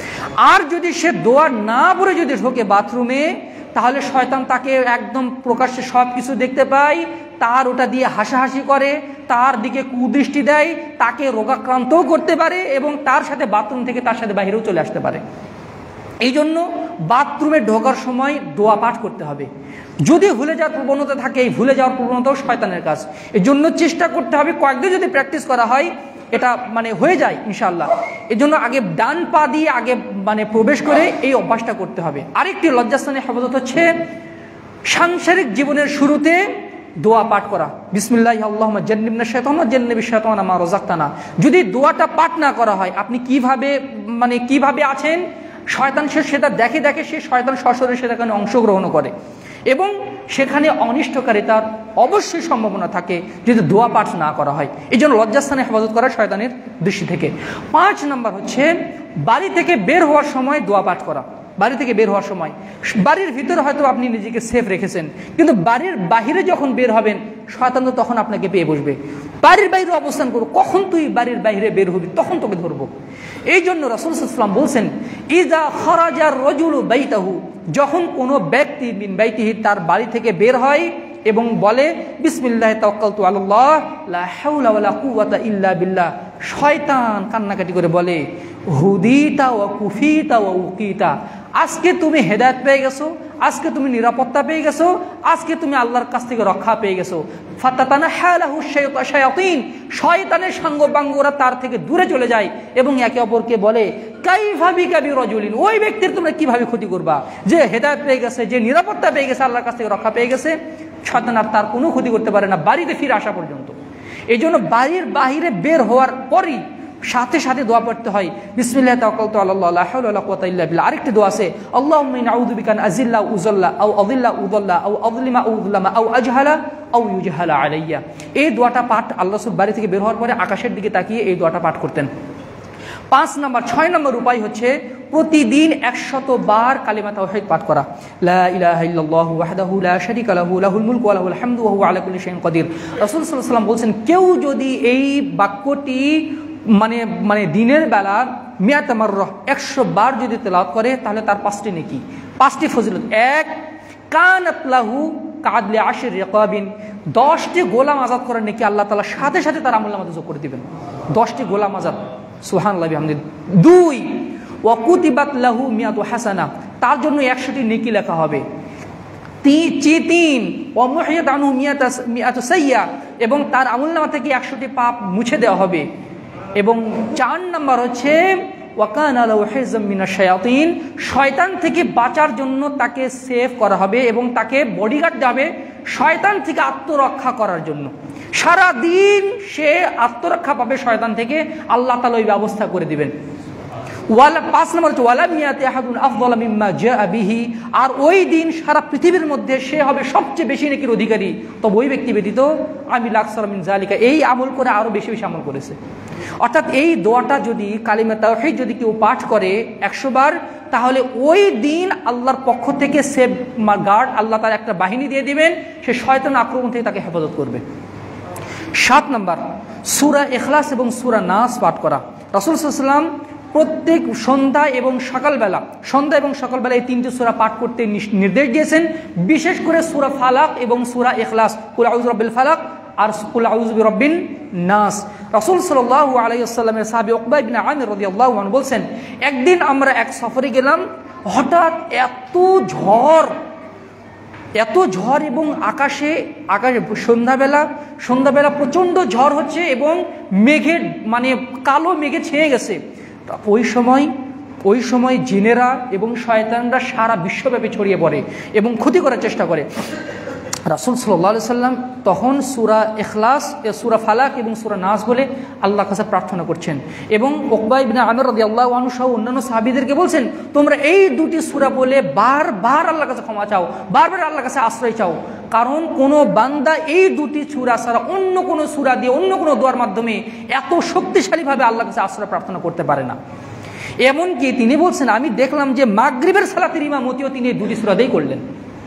A: আর যদি সে দোয়া না পড়ে যদি ঢোকে বাথরুমে, তাহলে শয়তান তাকে একদম প্রকাশ্যে সব কিছু দেখতে পায়, তার ওটা দিয়ে হাসাহাসি করে, তার দিকে কুদৃষ্টি দেয়, তাকে রোগাক্রান্তও করতে পারে এবং তার সাথে বাথরুম থেকে তার সাথে বাইরেও চলে আসতে পারে। এই জন্য বাথরুমে ঢোকার সময় দোয়া পাঠ করতে হবে। যদি ভুলে যাওয়ার প্রবণতা থাকে, এই ভুলে যাওয়ার প্রবণতাও শয়তানের কাজ। এই জন্য চেষ্টা করতে হবে, কয়েকদিন যদি প্র্যাকটিস করা হয় এটা মানে হয়ে যায় ইনশাআল্লাহ। এই জন্য আগে ডান পা দিয়ে আগে মানে প্রবেশ করে এই অভ্যাসটা করতে হবে। আরেকটি লজ্জাস্থানের হেফাজত হচ্ছে সাংসারিক জীবনের শুরুতে দোয়া পাঠ করা, বিসমিল্লাহি আল্লাহুম্মা জান্নিবনা শাইতান ওয়া জান্নিবিশ শাইতানা মা রাযাকতানা। যদি দোয়াটা পাঠ না করা হয়, আপনি কিভাবে মানে কিভাবে আছেন, শয়তান সে সেটা দেখে দেখে সে শয়তান সশরে সেখানে অংশগ্রহণ করে এবং সেখানে অনিষ্টকারিতার অবশ্যই সম্ভাবনা থাকে যদি দোয়া পাঠ না করা হয়। এই জন্য লজ্জাস্থানে হেফাজত করা শয়তানের দৃষ্টি থেকে। পাঁচ নম্বর হচ্ছে বাড়ি থেকে বের হওয়ার সময় দোয়া পাঠ করা। বাড়ি থেকে বের হওয়ার সময়, বাড়ির ভিতরে হয়তো আপনি নিজেকে সেফ রেখেছেন, কিন্তু বাড়ির বাহিরে যখন বের হবেন শয়তান তো তখন আপনাকে পেয়ে বসবে। বাড়ির বাইরে অবস্থান করো, কখন তুই বাড়ির বাইরে বের হবি তখন তোকে ধরবো। এই জন্য রাসূল সাল্লাল্লাহু আলাইহি ওয়াসাল্লাম বলছেন, ইজা খারাজার রাজুলু বাইতাহু, যখন কোনো ব্যক্তি মিন বাইতিহি তার বাড়ি থেকে বের হয় এবং বলে বিসমিল্লাহি তাওয়াক্কালতু আলাল্লাহ লা হাওলা ওয়ালা কুওয়াতা ইল্লা বিল্লাহ, শয়তান কান্নাকাটি করে বলে হুদিতা ওয়া কুফিতা ওয়া উকিতা, আজকে তুমি হেদায়েত পেয়ে গেছো, আজকে তুমি নিরাপত্তা পেয়ে গেছো, আজকে তুমি আল্লাহর কাছ থেকে রক্ষা পেয়ে গেছো। ফাতাতানাহালাহু শায়াতিন, শয়তানের সাঙ্গপাঙ্গরা তার থেকে দূরে চলে যায় এবং একে অপরকে বলে কাইফা বিকা বিরাজুলিন, ওই ব্যক্তির তোমরা কিভাবে ক্ষতি করবা, যে হেদায়েত পেয়ে গেছে, যে নিরাপত্তা পেয়ে গেছে, আল্লাহর কাছ থেকে রক্ষা পেয়ে গেছে, শয়তান আর তার কোনো ক্ষতি করতে পারে না বাড়িতে ফিরে আসা পর্যন্ত। এই জন্য বাড়ির বাহিরে বের হওয়ার পরই সাথে সাথে দোয়া পড়তে হয়, বিসমিল্লাহ তাওয়াক্কালতু আলাল্লাহ লা হাওলা ওয়ালা কুওয়াতা ইল্লা বিল্লাহ। আরেকটি দোয়া আছে, আল্লাহুম্মা ইন্নী আউযু বিকা আন আযিল্লা উযাল্লা আও আযিল্লা উযাল্লা আও আযলিমা আও উযলামা আও আজহালা আও ইউজহালা আলাইয়া। এই দোয়াটা পাঠ আল্লাহ রাসূল বাড়ি থেকে বের হওয়ার পরে আকাশের দিকে তাকিয়ে এই দোয়াটা পাঠ করতেন। পাঁচ নম্বর ছয় নম্বর উপায় হচ্ছে প্রতিদিন একশত বার কালিমা তাওহীদ পাঠ করা, লা ইলাহা ইল্লাল্লাহু ওয়াহদাহু লা শারীকা লাহু লাহুল মুলকু ওয়া লাহুল হামদু ওয়া হুয়া আলা কুল্লি শাইইন কাদির। রাসূল সাল্লাল্লাহু আলাইহি ওয়াসাল্লাম বলেন, কেউ যদি এই বাক্যটি মানে মানে দিনের বেলা মিয়াত মাররাহ একশো বার যদি তেলাওয়াত করে তাহলে তার পাঁচটি নেকি, পাঁচটি ফজিলত। এক, কানাত লাহু কাদলি আশির রিকাবিন, দশটি গোলাম আজাদ করার নেকি আল্লাহ তাআলা সাথে সাথে তার আমলনামাতে যোগ করে দিবেন, দশটি গোলাম আজাদ, সুবহানাল্লাহি বিহামদিহি। দুই, ওয়া কুতিবাত লাহু মিয়াতু হাসানা, তার জন্য একশোটি নেকি লেখা হবে। তিন, ওয়া মুহিয়াত আনহু মিয়াতু সাইয়্যা, এবং তার আমলনামা থেকে একশোটি পাপ মুছে দেওয়া হবে। এবং চার নাম্বার হচ্ছে ওয়াকানা লাহু হিজম মিনাশ শায়াতিন, শয়তান থেকে বাঁচার জন্য তাকে সেভ করা হবে এবং তাকে বডিগার্ড দেবে শয়তান থেকে আত্মরক্ষা করার জন্য। সারা দিন সে আত্মরক্ষা পাবে শয়তান থেকে, আল্লাহ তাআলা ওই ব্যবস্থা করে দিবেন। ওয়ালা পাঁচ নম্বর হচ্ছে ওয়ালাম ইয়াতি আহাদুন আফদালা মিম্মা জাআ বিহি, আর ওই দিন সারা পৃথিবীর মধ্যে সে হবে সবচেয়ে বেশি নেকির অধিকারী, তবে ওই ব্যক্তি ব্যতীত আমিল আকসার মিন যালিকা, এই আমল করে আরো বেশি বেশি আমল করেছে। অর্থাৎ এই দোয়াটা যদি কালিমা তাওহীদ যদি কেউ পাঠ করে একশো বার, তাহলে ওই দিন আল্লাহর পক্ষ থেকে সেভ গার্ড আল্লাহ তার একটা বাহিনী দিয়ে দিবেন, সে শয়তান আক্রমণ থেকে তাকে হেফাজত করবে। সাত নম্বর, সূরা ইখলাস এবং সূরা নাস পাঠ করা। রাসূল সাল্লাল্লাহু আলাইহি ওয়াসাল্লাম প্রত্যেক সন্ধ্যা এবং সকালবেলা সন্ধ্যা এবং সকালবেলা এই তিনটি সূরা পাঠ করতে নির্দেশ দিয়েছেন, বিশেষ করে সূরা ফালাক এবং সূরা ইখলাস, কুল আউযু বিরাব্বিল ফালাক আর কুল আউযু বিরাব্বিন নাস। রাসূল সাল্লাল্লাহু আলাইহি ওয়াসাল্লামের সাহাবী উকবা ইবনে আমির রাদিয়াল্লাহু আনহু বলেন, একদিন আমরা এক সফরে গেলাম, হঠাৎ এত ঝড় এত ঝড় এবং আকাশে আকাশে সন্ধ্যাবেলা সন্ধ্যাবেলা প্রচণ্ড ঝড় হচ্ছে এবং মেঘের মানে কালো মেঘে ছেয়ে গেছে। ওই সময় ওই সময় জিনেরা এবং শয়তানরা সারা বিশ্বব্যাপী ছড়িয়ে পড়ে এবং ক্ষতি করার চেষ্টা করে। রাসূল সাল্লাল্লাহু আলাইহি ওয়াসাল্লাম তখন সূরা ইখলাস, সূরা ফালাক এবং সূরা নাস বলে আল্লাহর কাছে প্রার্থনা করছেন এবং উকবা ইবনে আমির রাদিয়াল্লাহু আনহু সহ অন্যান্য সাহাবীদেরকে বলছেন, তোমরা এই দুটি সূরা বলে বারবার আল্লাহর কাছে ক্ষমা চাও, বারবার আল্লাহর কাছে আশ্রয় চাও, কারণ কোনো বান্দা এই দুটি সূরা ছাড়া অন্য কোনো সূরা দিয়ে অন্য কোনো দোয়ার মাধ্যমে এত শক্তিশালীভাবে আল্লাহর কাছে আশ্রয় প্রার্থনা করতে পারে না। এমনকি তিনি বলছেন, আমি দেখলাম যে মাগরিবের সালাতের ইমামতিও তিনি এই দুটি সূরা দিয়েই করলেন।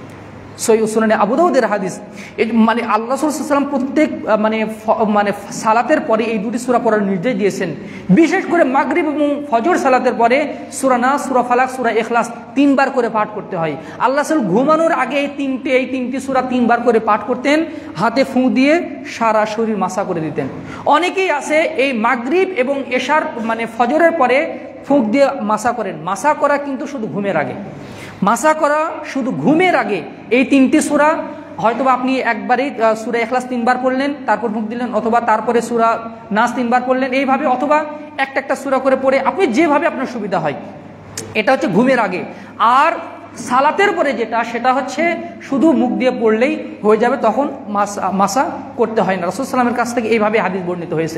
A: সহিহ সুনানে আবু দাউদের হাদিস, মানে আল্লাহ সাল্লাল্লাহু আলাইহি ওয়াসাল্লাম প্রত্যেক মানে মানে সালাতের পরে এই দুটি সূরা পড়ার নির্দেশ দিয়েছেন, বিশেষ করে মাগরিব এবং ফজর সালাতের পরে সূরা নাস, সূরা ফালাক, সূরা ইখলাস তিনবার করে পাঠ করতে হয়। আল্লাহ রাসূল ঘুমানোর আগে এই তিনটে এই তিনটি সূরা তিনবার করে পাঠ করতেন, হাতে ফুঁ দিয়ে সারা শরীর মাসা করে দিতেন। অনেকেই আছে এই মাগরিব এবং এশার মানে ফজরের পরে ফুঁক দিয়ে মাসা করেন, মাসা করা কিন্তু শুধু ঘুমের আগে, মাসা করা শুধু ঘুমের আগে। এই তিনটি সূরা হয়তোবা আপনি একবারেই সূরা ইখলাস তিনবার পড়লেন, তারপর মুখ দিলেন, অথবা তারপরে সূরা নাস তিনবার পড়লেন, এইভাবে, অথবা একটা একটা সূরা করে পড়ে আপনি যেভাবে আপনার সুবিধা হয়। এটা হচ্ছে ঘুমের আগে। আর সালাতের পরে যেটা, সেটা হচ্ছে শুধু মুখ দিয়ে পড়লেই হয়ে যাবে, তখন মাসা মাসা করতে হয় না। রাসূল সাল্লাল্লাহু আলাইহি ওয়াসাল্লামের কাছ থেকে এইভাবে হাদিস বর্ণিত হয়েছে।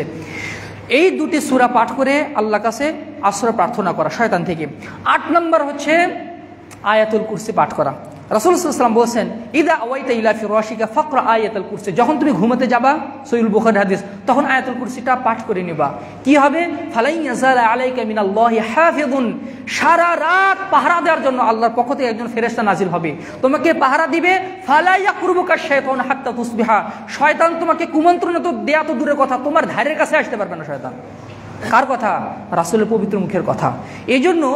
A: এই দুটি সূরা পাঠ করে আল্লাহর কাছে আশ্রয় প্রার্থনা করা শয়তান থেকে। আট নম্বর হচ্ছে আয়াতুল কুরসি পাঠ করা। রাসূল সাল্লাল্লাহু আলাইহি ওয়াসাল্লাম বলেছেন, ইদা আওয়াইতা ইলা ফিরাশিকা ফাকরা আয়াতুল কুরসি, যখন তুমি ঘুমাতে যাবা, সহিহ বুখারী হাদিস, তখন আয়াতুল কুরসিটা পাঠ করে নিবা। কি হবে? ফালাই ইয়াজালা আলাইকা মিনাল্লাহি হাফিজুন, সারা রাত পাহারা দেওয়ার জন্য আল্লাহর পক্ষ থেকে একজন ফেরেশতা নাজিল হবে, তোমাকে পাহারা দিবে। ফালা ইয়াকরুবুকা শাইতান হাত্তা তুসবিহা, শয়তান তোমাকে কুমন্ত্রণা তো দেয়া তো দূরের কথা, তোমার ধারের কাছে আসতে পারবে না শয়তান। কার কথা? রাসূলের পবিত্র মুখের কথা। এই জন্য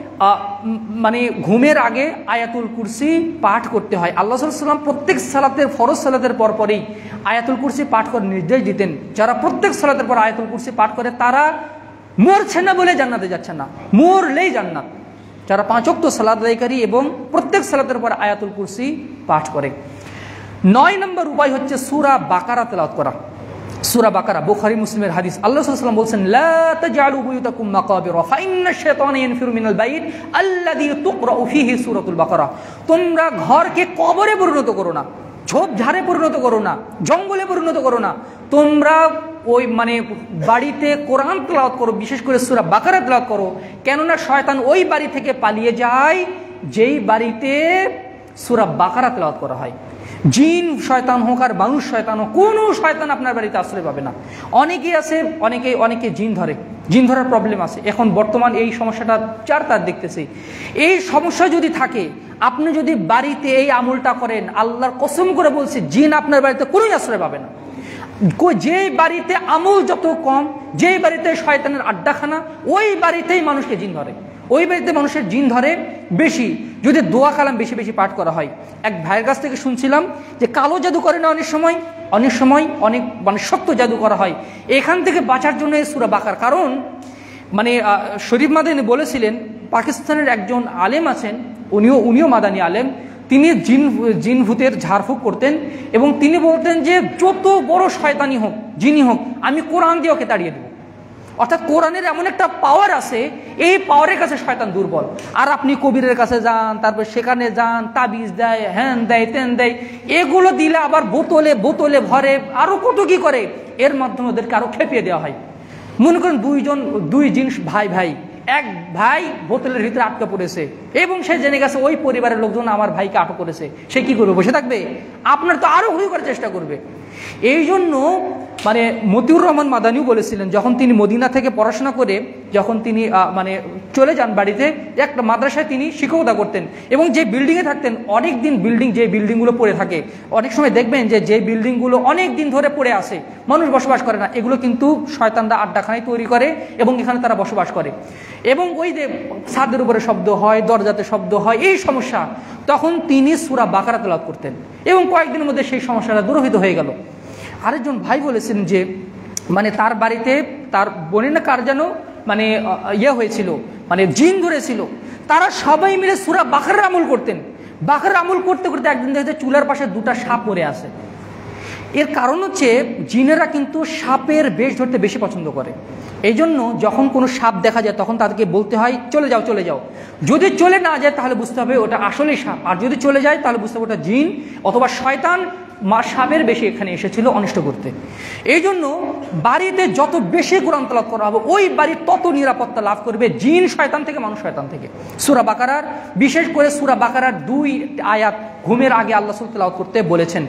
A: মানে ঘুমের আগে আয়াতুল কুরসি পাঠ করতে হয়। আল্লাহ সাল্লাল্লাহু আলাইহি ওয়াসাল্লাম প্রত্যেক সালাতের ফরজ সালাতের পর পরেই আয়াতুল কুরসি পাঠ করার নির্দেশ দিতেন। যারা প্রত্যেক সালাতের পর আয়াতুল কুরসি পাঠ করে তারা মরছে না বলে জান্নাতে যাচ্ছে না, মরলেই জান্নাত। যারা পাঁচ ওয়াক্ত সালাত আদায়কারী এবং প্রত্যেক সালাতের উপর আয়াতুল কুরসি পাঠ করে। নয় নম্বর উপায় হচ্ছে সূরা বাকারা তেলাওয়াত করা। সূরা বাকারা বুখারী মুসলিমের হাদিস, আল্লাহ সাল্লাল্লাহু আলাইহি ওয়াসাল্লাম বলছেন, লা তাজআলু বুয়ুতাকুম মাকাবিরা ফাইন্নাশ শাইতানা ইয়ানফিরু মিনাল বাইত আল্লাযী তুকরাউ ফীহি সূরাতুল বাকারা। তোমরা ঘরকে কবরে পরিণত করো না, ঝোপঝাড়ে পরিণত করো না, জঙ্গলে পরিণত করো না, তোমরা ওই মানে বাড়িতে কোরআন তেলাওয়াত করো, বিশেষ করে সূরা বাকারা তেলাওয়াত করো। কেননা শয়তান ওই বাড়ি থেকে পালিয়ে যায় যেই বাড়িতে সূরা বাকারা তেলাওয়াত করা হয়। জিন শয়তান হোক আর মানুষ শয়তান হোক, কোনো শয়তান আপনার বাড়িতে আশ্রয় পাবে না। অনেকেই আছে, অনেকে অনেকে জিন ধরে, জিন ধরার প্রবলেম আছে এখন বর্তমান এই সমস্যাটা চার তার দেখতেছি। এই সমস্যা যদি থাকে, আপনি যদি বাড়িতে এই আমলটা করেন, আল্লাহর কসম করে বলছি জিন আপনার বাড়িতে কোনোই আশ্রয় পাবে না। যে বাড়িতে আমল যত কম, যে বাড়িতে শয়তানের আড্ডাখানা, ওই বাড়িতেই মানুষকে জিন ধরে, ওই বাড়িতে মানুষের জিন ধরে বেশি যদি দোয়া কালাম বেশি বেশি পাঠ করা হয়। এক ভাইয়ের কাছ থেকে শুনছিলাম যে কালো জাদু করে না অনেক সময়, অনেক সময় অনেক মানে সত্য জাদু করা হয়। এখান থেকে বাঁচার জন্য এই সূরা বাকার, কারণ মানে শরীফ মাদানী বলেছিলেন, পাকিস্তানের একজন আলেম আছেন, উনিও উনিও মাদানী আলেম, তিনি জিন জিন ভূতের ঝাড়ফুঁক করতেন এবং তিনি বলতেন যে যত বড় শয়তানি হোক, জিনি হোক, আমি কোরআন দিয়ে ওকে তাড়িয়ে দেবো। অর্থাৎ কোরআনের এমন একটা পাওয়ার আছে, এই পাওয়ারের কাছে শয়তান দুর্বল। আর আপনি কবিরের কাছে যান, তারপর সেখানে যান, তাবিজ দেয়, হ্যান দেয়, তেন দেয়, এগুলো দিলে আবার বোতলে বোতলে ভরে আরো কত কি করে, এর মাধ্যমে ওদেরকে আরো খেপিয়ে দেওয়া হয়। মনে করেন দুইজন দুই জিনিস ভাই ভাই, এক ভাই বোতলের ভিতরে আটকে পড়েছে এবং সে জেনে গেছে ওই পরিবারের লোকজন আমার ভাইকে আটক করেছে, সে কি করবে? বসে থাকবে? আপনার তো আরো হুই করার চেষ্টা করবে। এই জন্য মানে মতিউর রহমান মাদানীও বলেছিলেন, যখন তিনি মদিনা থেকে পড়াশোনা করে যখন তিনি মানে চলে যান বাড়িতে, একটা মাদ্রাসায় তিনি শিক্ষকতা করতেন এবং যে বিল্ডিংয়ে থাকতেন, অনেক দিন বিল্ডিং যে বিল্ডিংগুলো পড়ে থাকে, অনেক সময় দেখবেন যে যে বিল্ডিংগুলো অনেক দিন ধরে পড়ে আসে, মানুষ বসবাস করে না, এগুলো কিন্তু শয়তানরা আড্ডাখানায় তৈরি করে এবং এখানে তারা বসবাস করে এবং ওই যে ছাদের উপরে শব্দ হয়, দরজাতে শব্দ হয়, এই সমস্যা, তখন তিনি সূরা বাকারা তেলাওয়াত করতেন এবং কয়েকদিনের মধ্যে সেই সমস্যাটা দূরীভূত হয়ে গেল। আরেকজন ভাই বলেছেন যে মানে তার বাড়িতে তার বোনের না কার যেন মানে ইয়ে হয়েছিল, মানে জিন ধরেছিল, তারা সবাই মিলে সূরা বাকারার আমল করতেন। বাকারার আমল করতে করতে একদিন দেখতে চুলার পাশে দুটা সাপ পড়ে আসে। এর কারণ হচ্ছে জিনেরা কিন্তু সাপের বেশ ধরতে বেশি পছন্দ করে। এই জন্য যখন কোনো সাপ দেখা যায় তখন তাদেরকে বলতে হয় চলে যাও চলে যাও। যদি চলে না যায় তাহলে বুঝতে হবে ওটা আসলেই সাপ, আর যদি চলে যায় তাহলে বুঝতে হবে ওটা জিন অথবা শয়তান মা সাপের বেশি এখানে এসেছিল অনিষ্ট করতে। এই জন্য বাড়িতে যত বেশি কোরআন তেলাওয়াত করা হবে ওই বাড়ি তত নিরাপত্তা লাভ করবে জিন শয়তান থেকে, মানুষ শয়তান থেকে। সূরা বাকারার বিশেষ করে সূরা বাকারার দুই আয়াত ঘুমের আগে আল্লাহ সুবহানাহু তেলাওয়াত করতে বলেছেন।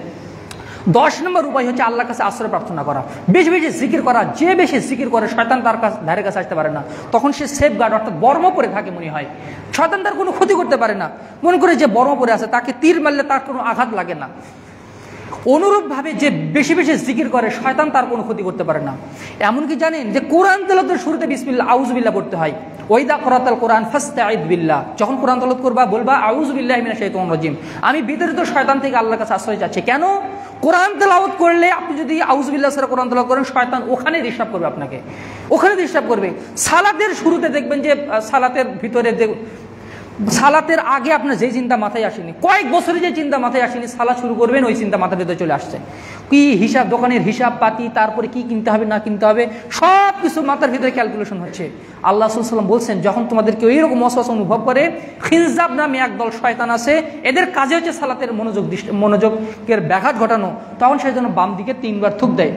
A: দশ নম্বর উপায় হচ্ছে আল্লাহর কাছে আশ্রয় প্রার্থনা করা, বেশি বেশি জিকির করা। যে বেশি জিকির করে শয়তান তার কাছে ধারে কাছে আসতে পারে না, তখন সে সেফ গার্ড অর্থাৎ বর্ম পরে থাকে মনে হয়, শয়তান তার কোনো ক্ষতি করতে পারে না। মনে করে যে বর্ম পরে আছে তাকে তীর মারলে তার কোনো আঘাত লাগে না। অনুরূপভাবে যে বেশি বেশি জিকির করে শয়তান তার কোনো ক্ষতি করতে পারে না। এমনকি জানেন যে কোরআন তেলাওয়াতের শুরুতে বিসমিল্লাহ আউযু বিল্লাহ পড়তে হয়। ওয়াইদা করাতাল কোরআন ফাস্তাঈদ বিল্লাহ, যখন কোরআন তেলাওয়াত করবা বলবা আউযু বিল্লাহি মিনাশ শাইতানির রাজিম, আমি বিতাড়িত শয়তান থেকে আল্লাহর কাছে আশ্রয় চাচ্ছি। কেন? কোরআন তেলাওয়াত করলে আপনি যদি আউযু বিল্লাহ ছাড়া কোরআন তেলাওয়াত করেন, শয়তান ওখানে ডিস্টার্ব করবে আপনাকে, ওখানে ডিস্টার্ব করবে। সালাতের শুরুতে দেখবেন যে সালাতের ভিতরে সালাতের আগে আপনার যে চিন্তা মাথায় আসেনি, কয়েক বছরে যে চিন্তা মাথায় আসেনি, সালাত শুরু করবেন ওই চিন্তা মাথার ভিতরে চলে আসছে। কি হিসাব, দোকানের হিসাব পাতি, তারপরে কি কিনতে হবে না কিনতে হবে, সব কিছু মাথার ভিতরে ক্যালকুলেশন হচ্ছে। আল্লাহ সাল্লাল্লাহু আলাইহি ওয়াসাল্লাম বলছেন, যখন তোমাদের কেউ এইরকম ওয়াসওয়াসা অনুভব করে, খিনজাব নামে একদল শয়তান আছে, এদের কাজে হচ্ছে সালাতের মনোযোগ মনোযোগের ব্যাঘাত ঘটানো, তখন সেই জন্য বাম দিকে তিনবার থুক দেয়,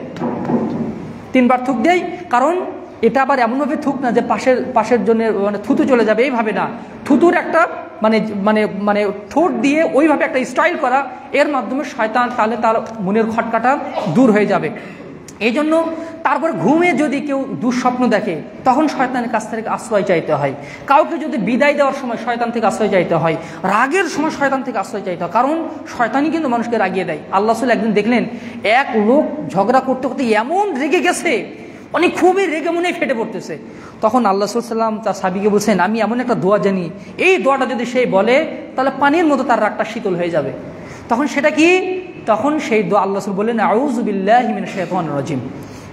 A: তিনবার থুক দেয়। কারণ এটা আবার এমনভাবে থুক না যে পাশের পাশের জন্য মানে থুতু চলে যাবে, এইভাবে না, থুতুর একটা মানে মানে মানে ঠোঁট দিয়ে ওইভাবে একটা স্টাইল করা, এর মাধ্যমে শয়তান তাহলে তার মনের খটকাটা দূর হয়ে যাবে। এই জন্য তারপর ঘুমে যদি কেউ দুঃস্বপ্ন দেখে তখন শয়তানের কাছ থেকে আশ্রয় চাইতে হয়। কাউকে যদি বিদায় দেওয়ার সময় শয়তান থেকে আশ্রয় চাইতে হয়, রাগের সময় শয়তান থেকে আশ্রয় চাইতে হয়, কারণ শয়তানই কিন্তু মানুষকে রাগিয়ে দেয়। আল্লাহ রাসূল একদিন দেখলেন এক লোক ঝগড়া করতে করতে এমন রেগে গেছে, অনেক খুবই রেগে মনে ফেটে পড়তেছে। তখন আল্লাহ রাসূল সাল্লাল্লাহু আলাইহি ওয়াসাল্লাম তার সাহাবীকে বলছেন, আমি এমন একটা দোয়া জানি, এই দোয়াটা যদি সে বলে তাহলে পানির মতো তার রাগটা শীতল হয়ে যাবে। তখন সেটা কি? তখন সেই দোয়া আল্লাহ রাসূল বললেন, আউযু বিল্লাহি মিনাশ শাইতানির রাজিম,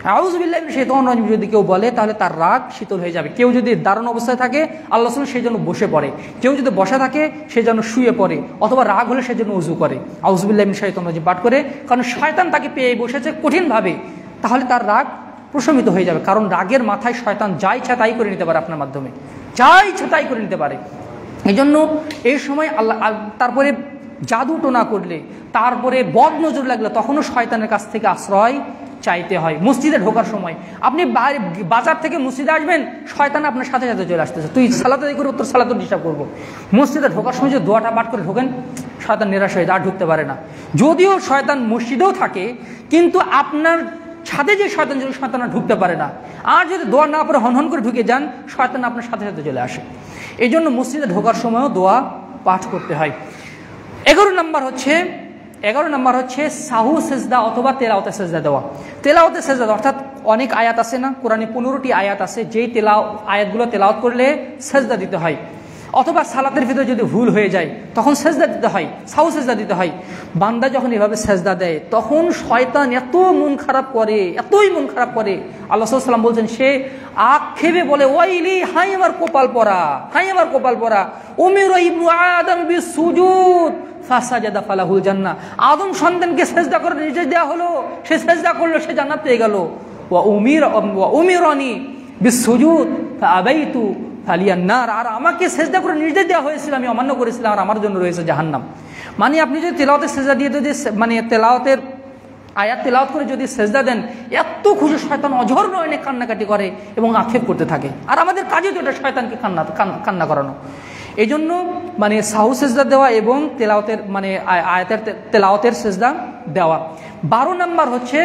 A: আউযু বিল্লাহি মিনাশ শাইতানির রাজিম যদি কেউ বলে তাহলে তার রাগ শীতল হয়ে যাবে। কেউ যদি দাঁড়ানো অবস্থায় থাকে আল্লাহ রাসূল সেই জন্য বসে পড়ে, কেউ যদি বসা থাকে সে যেন শুয়ে পড়ে, অথবা রাগ হলে সে যেন ওযু করে, আউযু বিল্লাহি মিনাশ শাইতানির রাজিম পাঠ করে। কারণ শয়তান তাকে পেয়ে বসেছে কঠিনভাবে, তাহলে তার রাগ প্রশমিত হয়ে যাবে। কারণ রাগের মাথায় শয়তান যা ইচ্ছা তাই করে নিতে পারে আপনার মাধ্যমে, যা ইচ্ছা তাই করে নিতে পারে। এই জন্য এই সময় আল্লাহ, তারপরে জাদু টোনা করলে, তারপরে বদ নজর লাগলে তখনও শয়তানের কাছ থেকে আশ্রয় চাইতে হয়। মসজিদে ঢোকার সময় আপনি বাজার থেকে মসজিদে আসবেন, শয়তান আপনার সাথে সাথে চলে আসতেছে, তুই সালাতে করে তোর সালাতে ডিস্টার্ব করবো। মসজিদে ঢোকার সময় যে দোয়াটা পাঠ করে ঢোকেন, শয়তান নিরাশ হয়ে যায়, আর ঢুকতে পারে না। যদিও শয়তান মসজিদেও থাকে, কিন্তু আপনার ছাদে যে শয়তান ছিল শয়তান ঢুকতে পারে না। আর যদি দোয়া না পরে হনহন করে ঢুকে যান, শয়তান আপনার সাথে সাথে চলে আসে। এই জন্য মসজিদে ঢোকার সময়ও দোয়া পাঠ করতে হয়। এগারো নম্বর হচ্ছে এগারো নম্বর হচ্ছে সাহু সেজদা অথবা তেলাওতে সেজদা দেওয়া। তেলাওতে সেজদা দেওয়া অর্থাৎ অনেক আয়াত আছে না, কোরআনে পনেরোটি আয়াত আছে, যেই তেলাও আয়াতগুলো তেলাওয়াত করলে সেজদা দিতে হয়, অথবা সালাতের ভিতরে যদি ভুল হয়ে যায় তখন সেজদা দিতে হয়, সাহু সেজদা দিতে হয়। বান্দা যখন এভাবে সেজদা দেয় তখন শয়তান এত মন খারাপ করে, এতই মন খারাপ করে, আল্লাহ সাল্লাল্লাহু আলাইহি ওয়াসাল্লাম বলছেন সে আক্ষেপে বলে, ওয়াইলি, হাই আমার কপাল পরা, হাই আমার কপাল পরা, উমিরা ইবনু আদম বিসুজুদ ফাসাজাদা ফালাহুল জান্নাহ। আদম সন্তানকে সেজদা করার নির্দেশ দেওয়া হলো, সে সেজদা করলো, সে জান্নাত পেয়ে গেল। ওয়া উমির ওয়া উমিরানি বিসুজুদ ফাআবাইতু ফালিয়ান্নার, আর আমাকে সেজদা করে নির্দেশ দেওয়া হয়েছিল, আমি অমান্য করেছিলাম, আর আমার জন্য রয়েছে জাহান্নাম। মানে আপনি যদি তেলাওয়াতের সেজদা দিয়ে যদি মানে তেলাওয়াতের আয়াত তেলাওয়াত করে যদি সেজদা দেন, এত খুশি শয়তান অঝর নয়নে কান্নাকাটি করে এবং আক্ষেপ করতে থাকে। আর আমাদের কাজে তো এটা শয়তানকে কান্না কান্না করানো। এই জন্য মানে সাহু সেজদা দেওয়া এবং তেলাওয়াতের মানে আয়াতের তেলাওয়াতের সেজদা দেওয়া। বারো নম্বর হচ্ছে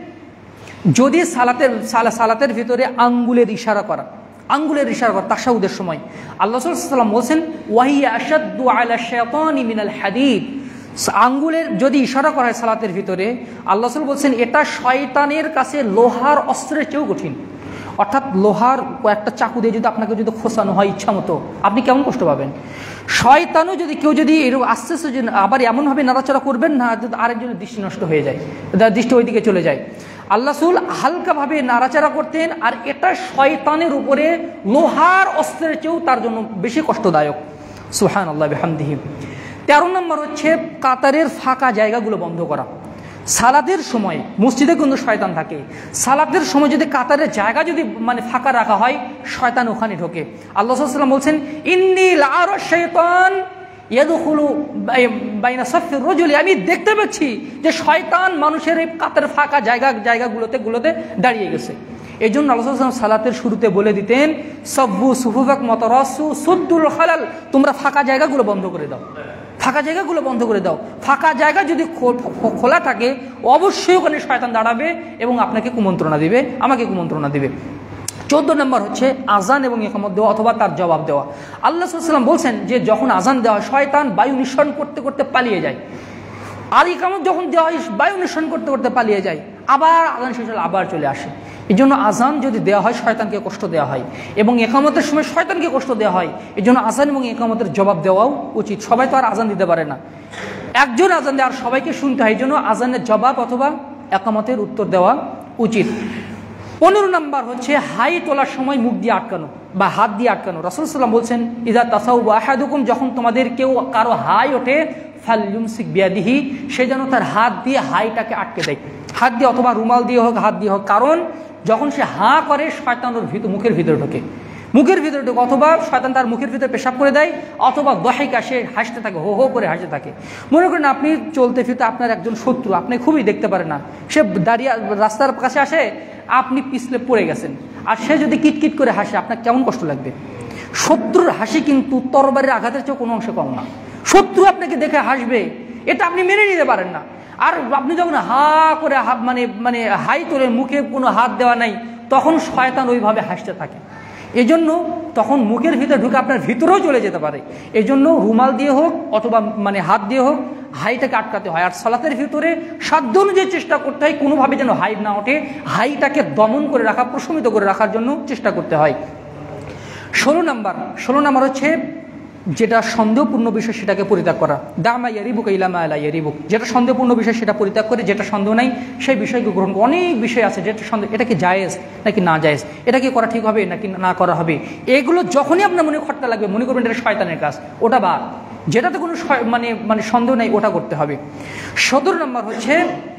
A: যদি সালাতের সালাতের ভিতরে আঙ্গুলের ইশারা করা, আঙ্গুলের ইশারা করা তাশাহুদের সময়। আল্লাহ সাল্লাল্লাহু আলাইহি ওয়াসাল্লাম বলেছেন, ওয়াহিয়া আশাদ্দু আলা শাইতানি মিনাল হাদিদ। আঙ্গুলের যদি ইশারা করা হয় সালাতের ভিতরে, আল্লাহ রাসূল বলছেন এটা শয়তানের কাছে লোহার অস্ত্রের চেয়েও কঠিন। অর্থাৎ লোহার একটা চাকু দিয়ে যদি আপনাকে যদি খোসানো হয় ইচ্ছা মতো, আপনি কেমন কষ্ট পাবেন। শয়তানও যদি কেউ যদি এরকম আস্তে আস্তে আবার এমনভাবে নাড়াচাড়া করবেন না আরেকজনের দৃষ্টি নষ্ট হয়ে যায়, দৃষ্টি ওইদিকে চলে যায়। আল্লাহ রাসূল হালকাভাবে নাড়াচাড়া করতেন, আর এটা শয়তানের উপরে লোহার অস্ত্রের চেয়েও তার জন্য বেশি কষ্টদায়ক। সুবহানাল্লাহ বিহামদিহি। তেরো নম্বর হচ্ছে কাতারের ফাঁকা জায়গাগুলো বন্ধ করা। সালাতের সময় মসজিদে কিন্তু শয়তান থাকে, সালাতের সময় যদি কাতারের জায়গা যদি মানে ফাঁকা রাখা হয়, শয়তান ওখানে ঢোকে। আল্লাহ সাল্লাল্লাহু আলাইহি ওয়াসাল্লাম বলছেন, ইন্নী লাআরা শাইতান ইয়াদখুলু বাইনা সাফফির রাজুলি, আমি দেখতে পাচ্ছি যে শয়তান মানুষের এই কাতারের ফাঁকা জায়গা জায়গাগুলোতে গুলোতে দাঁড়িয়ে গেছে। এই জন্য আল্লাহ সাল্লাল্লাহু আলাইহি ওয়াসাল্লাম সালাতের শুরুতে বলে দিতেন, সাব্বু সুফুফাক মুতারাসসু সুদ্দুল খালাল, তোমরা ফাঁকা জায়গাগুলো বন্ধ করে দাও, ফাঁকা জায়গাগুলো বন্ধ করে দাও। ফাঁকা জায়গা যদি খোলা থাকে অবশ্যই ওখানে শয়তান দাঁড়াবে এবং আপনাকে কুমন্ত্রণা দিবে, আমাকে কুমন্ত্রণা দিবে। চোদ্দ নম্বর হচ্ছে আজান এবং ইকামত দেওয়া অথবা তার জবাব দেওয়া। আল্লাহ সাল্লাল্লাহু আলাইহি ওয়াসাল্লাম বলছেন যে যখন আজান দেওয়া হয় শয়তান বায়ু নিঃসরণ করতে করতে পালিয়ে যায়, আর ইকামত যখন দেওয়া হয় বায়ু নিঃসরণ করতে করতে পালিয়ে যায়, আবার আজান শেষ হলে আবার চলে আসে। এই জন্য আজান যদি দেওয়া হয় শয়তানকে কষ্ট দেওয়া হয়, এবং ইকামতের সময় শয়তানকে কষ্ট দেওয়া হয়। এই জন্য আজান এবং ইকামতের জবাব দেওয়াও উচিত। সবাই তো আর আজান দিতে পারে না, একজন আজান দেয় আর সবাইকে শুনতে হয়। এই জন্য আজানের জবাব অথবা ইকামতের উত্তর দেওয়া উচিত। পনেরো নম্বর হচ্ছে হাই তোলার সময় মুখ দিয়ে আটকানো বা হাত দিয়ে আটকানো। রাসূল সাল্লাল্লাহু আলাইহি ওয়াসাল্লাম বলছেন, ইযা তাসাওবা আহাদুকুম, যখন তোমাদের কেউ কারো হাই ওঠে, ফালইউমসিক বিয়াদিহি, সে যেন তার হাত দিয়ে হাইটাকে আটকে দেয়, হাত দিয়ে অথবা রুমাল দিয়ে হোক, হাত দিয়ে হোক। কারণ যখন সে হাঁ করে শয়তান ওর ভিতর মুখের ভিতরে ঢোকে, মুখের ভিতরে ঢোকে, অথবা শয়তান তার মুখের ভিতরে পেশাব করে দেয়, অথবা দহাইকা সে হাসতে থাকে, হো হো করে হাসতে থাকে। মনে করেন আপনি চলতে ফিরতে আপনার একজন শত্রু, আপনি খুবই দেখতে পারেন না, সে দাঁড়িয়ে রাস্তার কাছে আসে, আপনি পিছলে পড়ে গেছেন, আর সে যদি কিটকিট করে হাসে, আপনার কেমন কষ্ট লাগবে। শত্রুর হাসি কিন্তু তরবারির আঘাতের চেয়ে কোনো অংশে কম না। শত্রু আপনাকে দেখে হাসবে, এটা আপনি মেনে নিতে পারেন না। আর আপনি যখন হা করে মানে মানে হাই তোলে, মুখে কোনো হাত দেওয়া নাই, তখন শয়তান ওইভাবে হাসতে থাকে। এই জন্য তখন মুখের ভিতরে ঢুকে আপনার ভিতরেও চলে যেতে পারে। এই জন্য রুমাল দিয়ে হোক অথবা মানে হাত দিয়ে হোক হাইটাকে আটকাতে হয়। আর সালাতের ভিতরে সাধ্য অনুযায়ী চেষ্টা করতে হয় কোনোভাবে যেন হাই না ওঠে, হাইটাকে দমন করে রাখা, প্রশমিত করে রাখার জন্য চেষ্টা করতে হয়। ষোলো নাম্বার ষোলো নাম্বার হচ্ছে যেটা সন্দেহপূর্ণ বিষয় সেটাকে পরিত্যাগ করা, দামা ইয়ারিবুক ইলামা আলা ইয়ারিবুক, যেটা সন্দেহপূর্ণ বিষয় সেটা পরিত্যাগ করে যেটা সন্দেহ নাই সেই বিষয়কে গ্রহণ করে। অনেক বিষয় আছে যেটা সন্দেহ, এটা কি জায়েজ নাকি না জায়েজ, এটা কি করা ঠিক হবে নাকি না করা হবে, এগুলো যখনই আপনার মনে খটকা লাগবে মনে করবেন এটা শয়তানের কাজ, ওটা বাদ, যেটাতে কোনো মানে মানে সন্দেহ নেই ওটা করতে হবে। সতেরো নম্বর হচ্ছে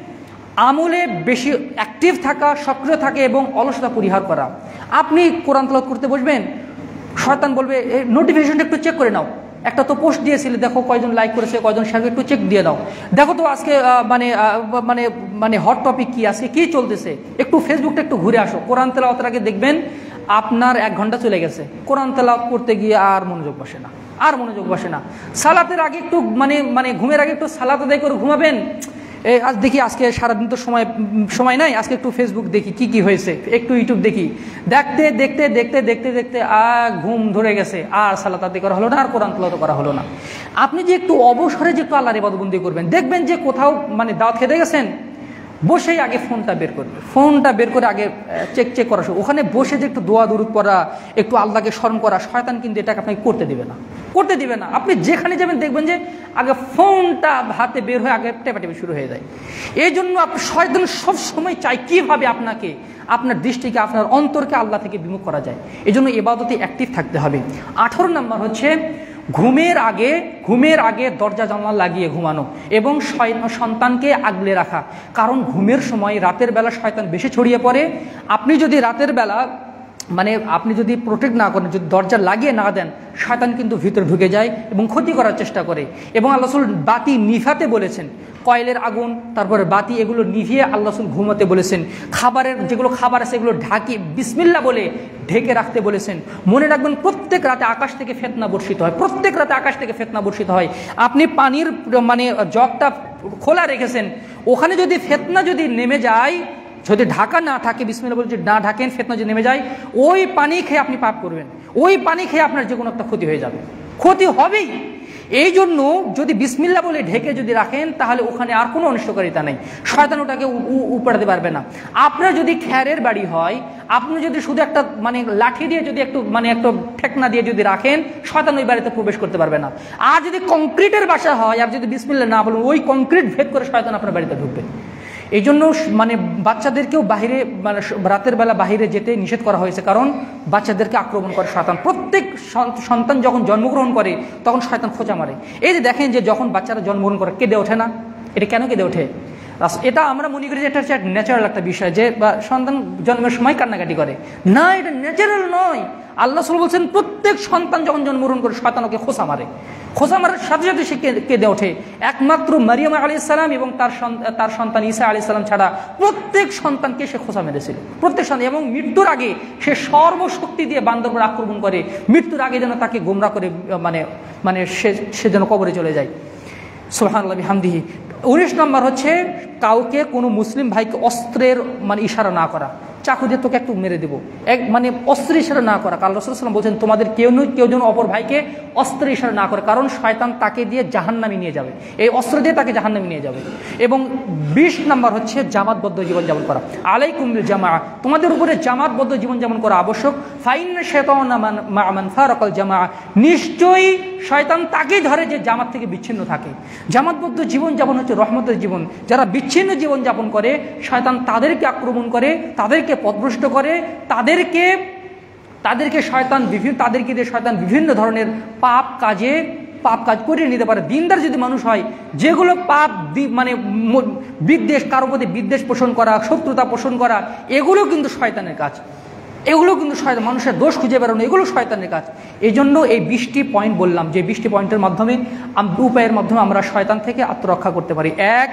A: আমলে বেশি অ্যাক্টিভ থাকা, সক্রিয় থাকা এবং অলসতা পরিহার করা। আপনি কোরআন তেলাওয়াত করতে বসবেন, শয়তান বলবে এই নোটিফিকেশনটা একটু চেক করে নাও, একটা তো পোস্ট দিয়েছিলে, দেখো কয়জন লাইক করেছে কয়জন শেয়ার, একটু চেক দিয়ে দাও, দেখো তো আজকে মানে মানে মানে হট টপিক কি, আজকে কি চলতেছে, একটু ফেসবুকটা একটু ঘুরে আসো। কোরআন তেলাওয়াতের আগে দেখবেন আপনার এক ঘন্টা চলে গেছে, কোরআন তেলাওয়াত করতে গিয়ে আর মনোযোগ বসে না, আর মনোযোগ বসে না। সালাতের আগে একটু মানে মানে ঘুমের আগে একটু সালাত আদায় করে ঘুমাবেন, এই আজ দেখি আজকে সারাদিন তো সময় সময় নাই, আজকে একটু ফেসবুক দেখি কি কি হয়েছে, একটু ইউটিউব দেখি, দেখতে দেখতে দেখতে দেখতে দেখতে আর ঘুম ধরে গেছে, আর সালাত আদায় করা হলো না, আর কোরআন তেলাওয়াত করা হলো না। আপনি যে একটু অবসরে যে একটু আল্লাহর ইবাদতবন্দি করবেন, দেখবেন যে কোথাও মানে দাওয়াত খেতে গেছেন, বসেই আগে ফোনটা বের করবে, ফোনটা বের করে আগে চেক চেক করা, ওখানে বসে যে একটু দোয়া দুরুদ করা, একটু আল্লাহকে স্মরণ করা, শয়তান কিন্তু এটাকে আপনাকে করতে দিবে না, করতে দিবে না। আপনি যেখানে যাবেন দেখবেন যে আগে ফোনটা হাতে বের হয়ে আগে টেপাটেপি শুরু হয়ে যায়। এই জন্য শয়তান সব সময় চাই কিভাবে আপনাকে, আপনার দৃষ্টিকে, আপনার অন্তরকে আল্লাহ থেকে বিমুখ করা যায়। এই জন্য ইবাদতে অ্যাক্টিভ থাকতে হবে। আঠারো নম্বর হচ্ছে ঘুমের আগে ঘুমের আগে দরজা জানলা লাগিয়ে ঘুমানো এবং সন্তানকে আগলে রাখা, কারণ ঘুমের সময় রাতের বেলা শয়তান বেশি ছড়িয়ে পড়ে। আপনি যদি রাতের বেলা মানে আপনি যদি প্রোটেক্ট না করেন, যদি দরজা লাগিয়ে না দেন, শয়তান কিন্তু ভিতরে ঢুকে যায় এবং ক্ষতি করার চেষ্টা করে। এবং আল্লাহ রাসূল বাতি নিভাতে বলেছেন, কয়েলের আগুন, তারপরে বাতি, এগুলো নিভিয়ে আল্লাহ রাসূল ঘুমাতে বলেছেন। খাবারের যেগুলো খাবার আছে এগুলো ঢাকি বিসমিল্লাহ বলে ঢেকে রাখতে বলেছেন। মনে রাখবেন প্রত্যেক রাতে আকাশ থেকে ফেতনা বর্ষিত হয়, প্রত্যেক রাতে আকাশ থেকে ফেতনা বর্ষিত হয়। আপনি পানির মানে জগটা খোলা রেখেছেন, ওখানে যদি ফেতনা যদি নেমে যায়, যদি ঢাকা না থাকে, বিসমিল্লাহ বলে যদি না ঢাকেন, ফেতনা যদি নেমে যায়, ওই পানি খেয়ে আপনি পাপ করবেন, ওই পানি খেয়ে আপনার যে কোনো একটা ক্ষতি হয়ে যাবে, ক্ষতি হবেই। এই জন্য যদি বিসমিল্লাহ বলে ঢেকে যদি রাখেন, তাহলে ওখানে আর কোনো অনিষ্টকারিতা নেই, শয়তান ওটাকে উপড়াতে পারবে না। আপনার যদি খ্যারের বাড়ি হয়, আপনি যদি শুধু একটা মানে লাঠি দিয়ে যদি একটু মানে একটু ঠেকনা দিয়ে যদি রাখেন, শয়তান ওই বাড়িতে প্রবেশ করতে পারবে না। আর যদি কংক্রিটের বাসা হয়, আর যদি বিসমিল্লাহ না বলুন, ওই কংক্রিট ভেদ করে শয়তান আপনার বাড়িতে ঢুকবে। এই জন্য মানে বাচ্চাদেরকেও বাহিরে মানে রাতের বেলা বাহিরে যেতে নিষেধ করা হয়েছে, কারণ বাচ্চাদেরকে আক্রমণ করে শয়তান। প্রত্যেক সন্তান যখন জন্মগ্রহণ করে তখন শয়তান খোঁচা মারে। এই যে দেখেন যে যখন বাচ্চারা জন্মগ্রহণ করে কেঁদে ওঠে না, এটা কেন কেঁদে ওঠে? এটা আমরা মনে করি যে এটা হচ্ছে ন্যাচারাল একটা বিষয়, যে সন্তান জন্মের সময় কান্নাকাটি করে, না, এটা ন্যাচারাল নয়। আল্লাহ রাসূল বলছেন প্রত্যেক সন্তান যখন জন্মগ্রহণ করে শয়তান ওকে খোঁচা মারে, খোঁচা মারার সাথে সাথে সে কেঁদে ওঠে। একমাত্র মারিয়াম আলাইহিস সালাম এবং তার তার সন্তান ঈসা আলাইহিস সালাম ছাড়া প্রত্যেক সন্তানকে সে খোঁচা মেরেছিল, প্রত্যেক সন্তান। এবং মৃত্যুর আগে সে সর্বশক্তি দিয়ে বান্দার উপর আক্রমণ করে, মৃত্যুর আগে যেন তাকে গোমরা করে মানে মানে সে সে যেন কবরে চলে যায়। সুবহানাল্লাহি বিহামদিহি। উনিশ নম্বর হচ্ছে কাউকে কোনো মুসলিম ভাইকে অস্ত্রের মানে ইশারা না করা, চাকু দিয়ে তোকে একটু মেরে দেবো, এক মানে অস্ত্রের ইশারা না করা। কারণ রাসূল সাল্লাল্লাহু আলাইহি ওয়াসাল্লাম বলছেন তোমাদের কেউ কেউ যেন অপর ভাইকে অস্ত্রের ইশারা না করে, কারণ শয়তান তাকে দিয়ে জাহান্নামে নিয়ে যাবে, এই অস্ত্র দিয়ে তাকে জাহান্নামে নিয়ে যাবে। এবং বিশ নম্বর হচ্ছে জামাতবদ্ধ জীবনযাপন করা। আলাইকুম বিল জামাআ, তোমাদের উপরে জামাতবদ্ধ জীবনযাপন করা আবশ্যক। ফাইন্না শাইতানা মা মান ফারাকাল জামাআ, নিশ্চয়ই শয়তান তাকেই ধরে যে জামাত থেকে বিচ্ছিন্ন থাকে। জামাতবদ্ধ জীবনযাপন হচ্ছে রহমতের জীবন। যারা বিচ্ছিন্ন জীবনযাপন করে শয়তান তাদেরকে আক্রমণ করে, তাদেরকে পথভ্রষ্ট করে, তাদেরকে তাদেরকে শয়তান বিভিন্ন তাদেরকে দিয়ে শয়তান বিভিন্ন ধরনের পাপ কাজে পাপ কাজ করিয়ে নিতে পারে। দিনদার যদি মানুষ হয়, যেগুলো পাপ মানে বিদ্বেষ, কারো প্রতি বিদ্বেষ পোষণ করা, শত্রুতা পোষণ করা, এগুলো কিন্তু শয়তানের কাজ, এগুলো কিন্তু শয়তান, মানুষের দোষ খুঁজে বেরোনো, এগুলো শয়তানের কাজ। এই জন্য এই বিশটি পয়েন্ট বললাম, যে বিশটি পয়েন্টের মাধ্যমে দু উপায়ের মাধ্যমে আমরা শয়তান থেকে আত্মরক্ষা করতে পারি। এক,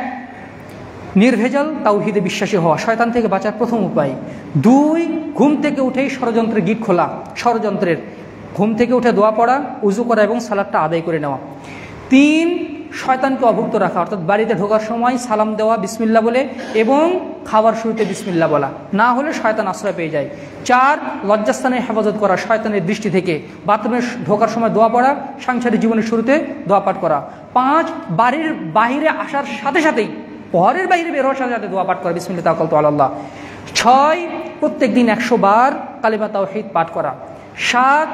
A: নির্ভেজাল তাওহীদে বিশ্বাসী হওয়া, শয়তান থেকে বাঁচার প্রথম উপায়। দুই, ঘুম থেকে উঠেই ষড়যন্ত্রের গিট খোলা, ষড়যন্ত্রের ঘুম থেকে উঠে দোয়া পড়া, উজু করা এবং সালাতটা আদায় করে নেওয়া। তিন, শয়তানকে অভুক্ত রাখা, অর্থাৎ বাড়িতে ঢোকার সময় সালাম দেওয়া বিসমিল্লাহ বলে এবং খাবার শুরুতে বিসমিল্লাহ বলা, না হলে শয়তান আশ্রয় পেয়ে যায়। চার, লজ্জাস্থানের হেফাজত করা শয়তানের দৃষ্টি থেকে, বাথরুমে ঢোকার সময় দোয়া পড়া, সাংসারিক জীবনের শুরুতে দোয়া পাঠ করা। পাঁচ, বাড়ির বাইরে আসার সাথে সাথেই, ঘরের বাইরে বের হওয়ার সাথে সাথে দোয়া পাঠ করা, বিসমিল্লাহ তাওয়াক্কালতু আলাল্লাহ। ছয়, প্রত্যেক দিন একশো বার কালিমা তাওহীদ পাঠ করা। সাত,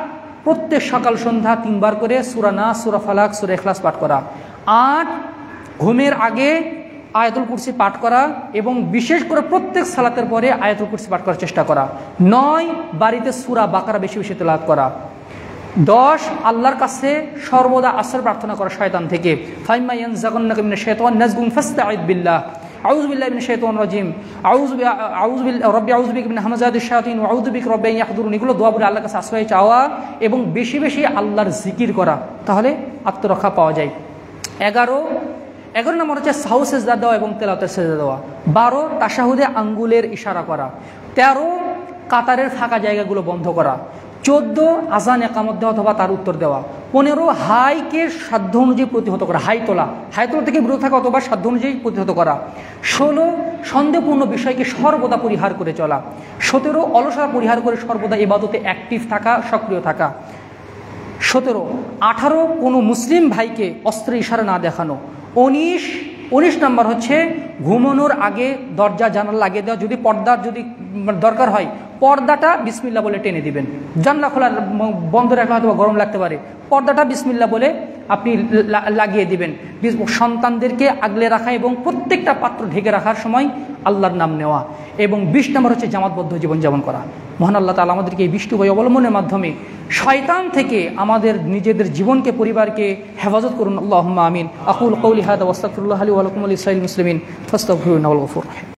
A: প্রত্যেক সকাল সন্ধ্যা তিনবার করে সূরা নাস, সূরা ফালাক, সূরা ইখলাস পাঠ করা। আট, ঘুমের আগে আয়াতুল কুরসি পাঠ করা এবং বিশেষ করে প্রত্যেক সালাতের পরে আয়াতুল কুরসি পাঠ করার চেষ্টা করা। নয়, বাড়িতে সূরা বাকারা বেশি বেশি তেলাওয়াত করা। দশ, আল্লাহর কাছে সর্বদা আশ্রয় প্রার্থনা করা শয়তান থেকে। ফাইম্মা ইয়ানজাগান্নাকা মিনাশ শাইতানির নাজগুন ফাস্তাঈদ বিল্লাহ, আউযু বিল্লাহি মিনাশ শাইতানির রাজিম, আউযু আউযু বিল্লাহি রব্বি আউযু বিকা মিন হামাযাতিশ শায়াতিন ওয়া আউযু বিকা রব্বি আন ইয়াহদুরুন। এগুলো দোয়া বলে আল্লাহর কাছে আশ্রয় চাওয়া এবং বেশি বেশি আল্লাহর জিকির করা, তাহলে আত্মরক্ষা পাওয়া যায়। এগারো এগারো নম্বর হচ্ছে সাহু সেজদা দেওয়া এবং তেলাওয়াতের সেজদা দেওয়া। বারো, তাশাহুদে আঙ্গুলের ইশারা করা। তেরো, কাতারের ফাঁকা জায়গাগুলো বন্ধ করা। চোদ্দ, আজান একামত দেওয়া অথবা তার উত্তর দেওয়া। পনেরো, হাইকে সাধ্য অনুযায়ী প্রতিহত করা, হাই তোলা, হাই তোলা থেকে বিরত থাকা অথবা সাধ্য অনুযায়ী প্রতিহত করা। ষোলো, সন্দেহপূর্ণ বিষয়কে সর্বদা পরিহার করে চলা। সতেরো, অলসতা পরিহার করে সর্বদা ইবাদতে অ্যাক্টিভ থাকা, সক্রিয় থাকা। সতেরো আঠারো, কোনো মুসলিম ভাইকে অস্ত্রের ইশারা না দেখানো। উনিশ উনিশ নম্বর হচ্ছে ঘুমানোর আগে দরজা জানালা লাগিয়ে দেওয়া। যদি পর্দার যদি দরকার হয় পর্দাটা বিসমিল্লাহ বলে টেনে দিবেন। জানলা খোলা বন্ধ রাখলে হয়তো গরম লাগতে পারে, পর্দাটা বিসমিল্লাহ বলে আপনি লাগিয়ে দিবেন। সন্তানদেরকে আগলে রাখা এবং প্রত্যেকটা পাত্র ঢেকে রাখার সময় আল্লাহর নাম নেওয়া। এবং বিশ নম্বর হচ্ছে জামাতবদ্ধ জীবনযাপন করা। মহান আল্লাহ তাআলা আমাদেরকে এই বিশটি উপায় অবলম্বনের মাধ্যমে শয়তান থেকে আমাদের নিজেদের জীবনকে, পরিবারকে হেফাজত করুন। আল্লাহুম্মা আমিন। আকুল কওলি হাযা ওয়া আস্তাগফিরুল্লাহ লি ওয়া লাকুম ওয়া লিসাইরিল মুসলিমিন ফাস্তাগফিরুহু ইন্নাহু হুয়াল গফুরুর রাহিম।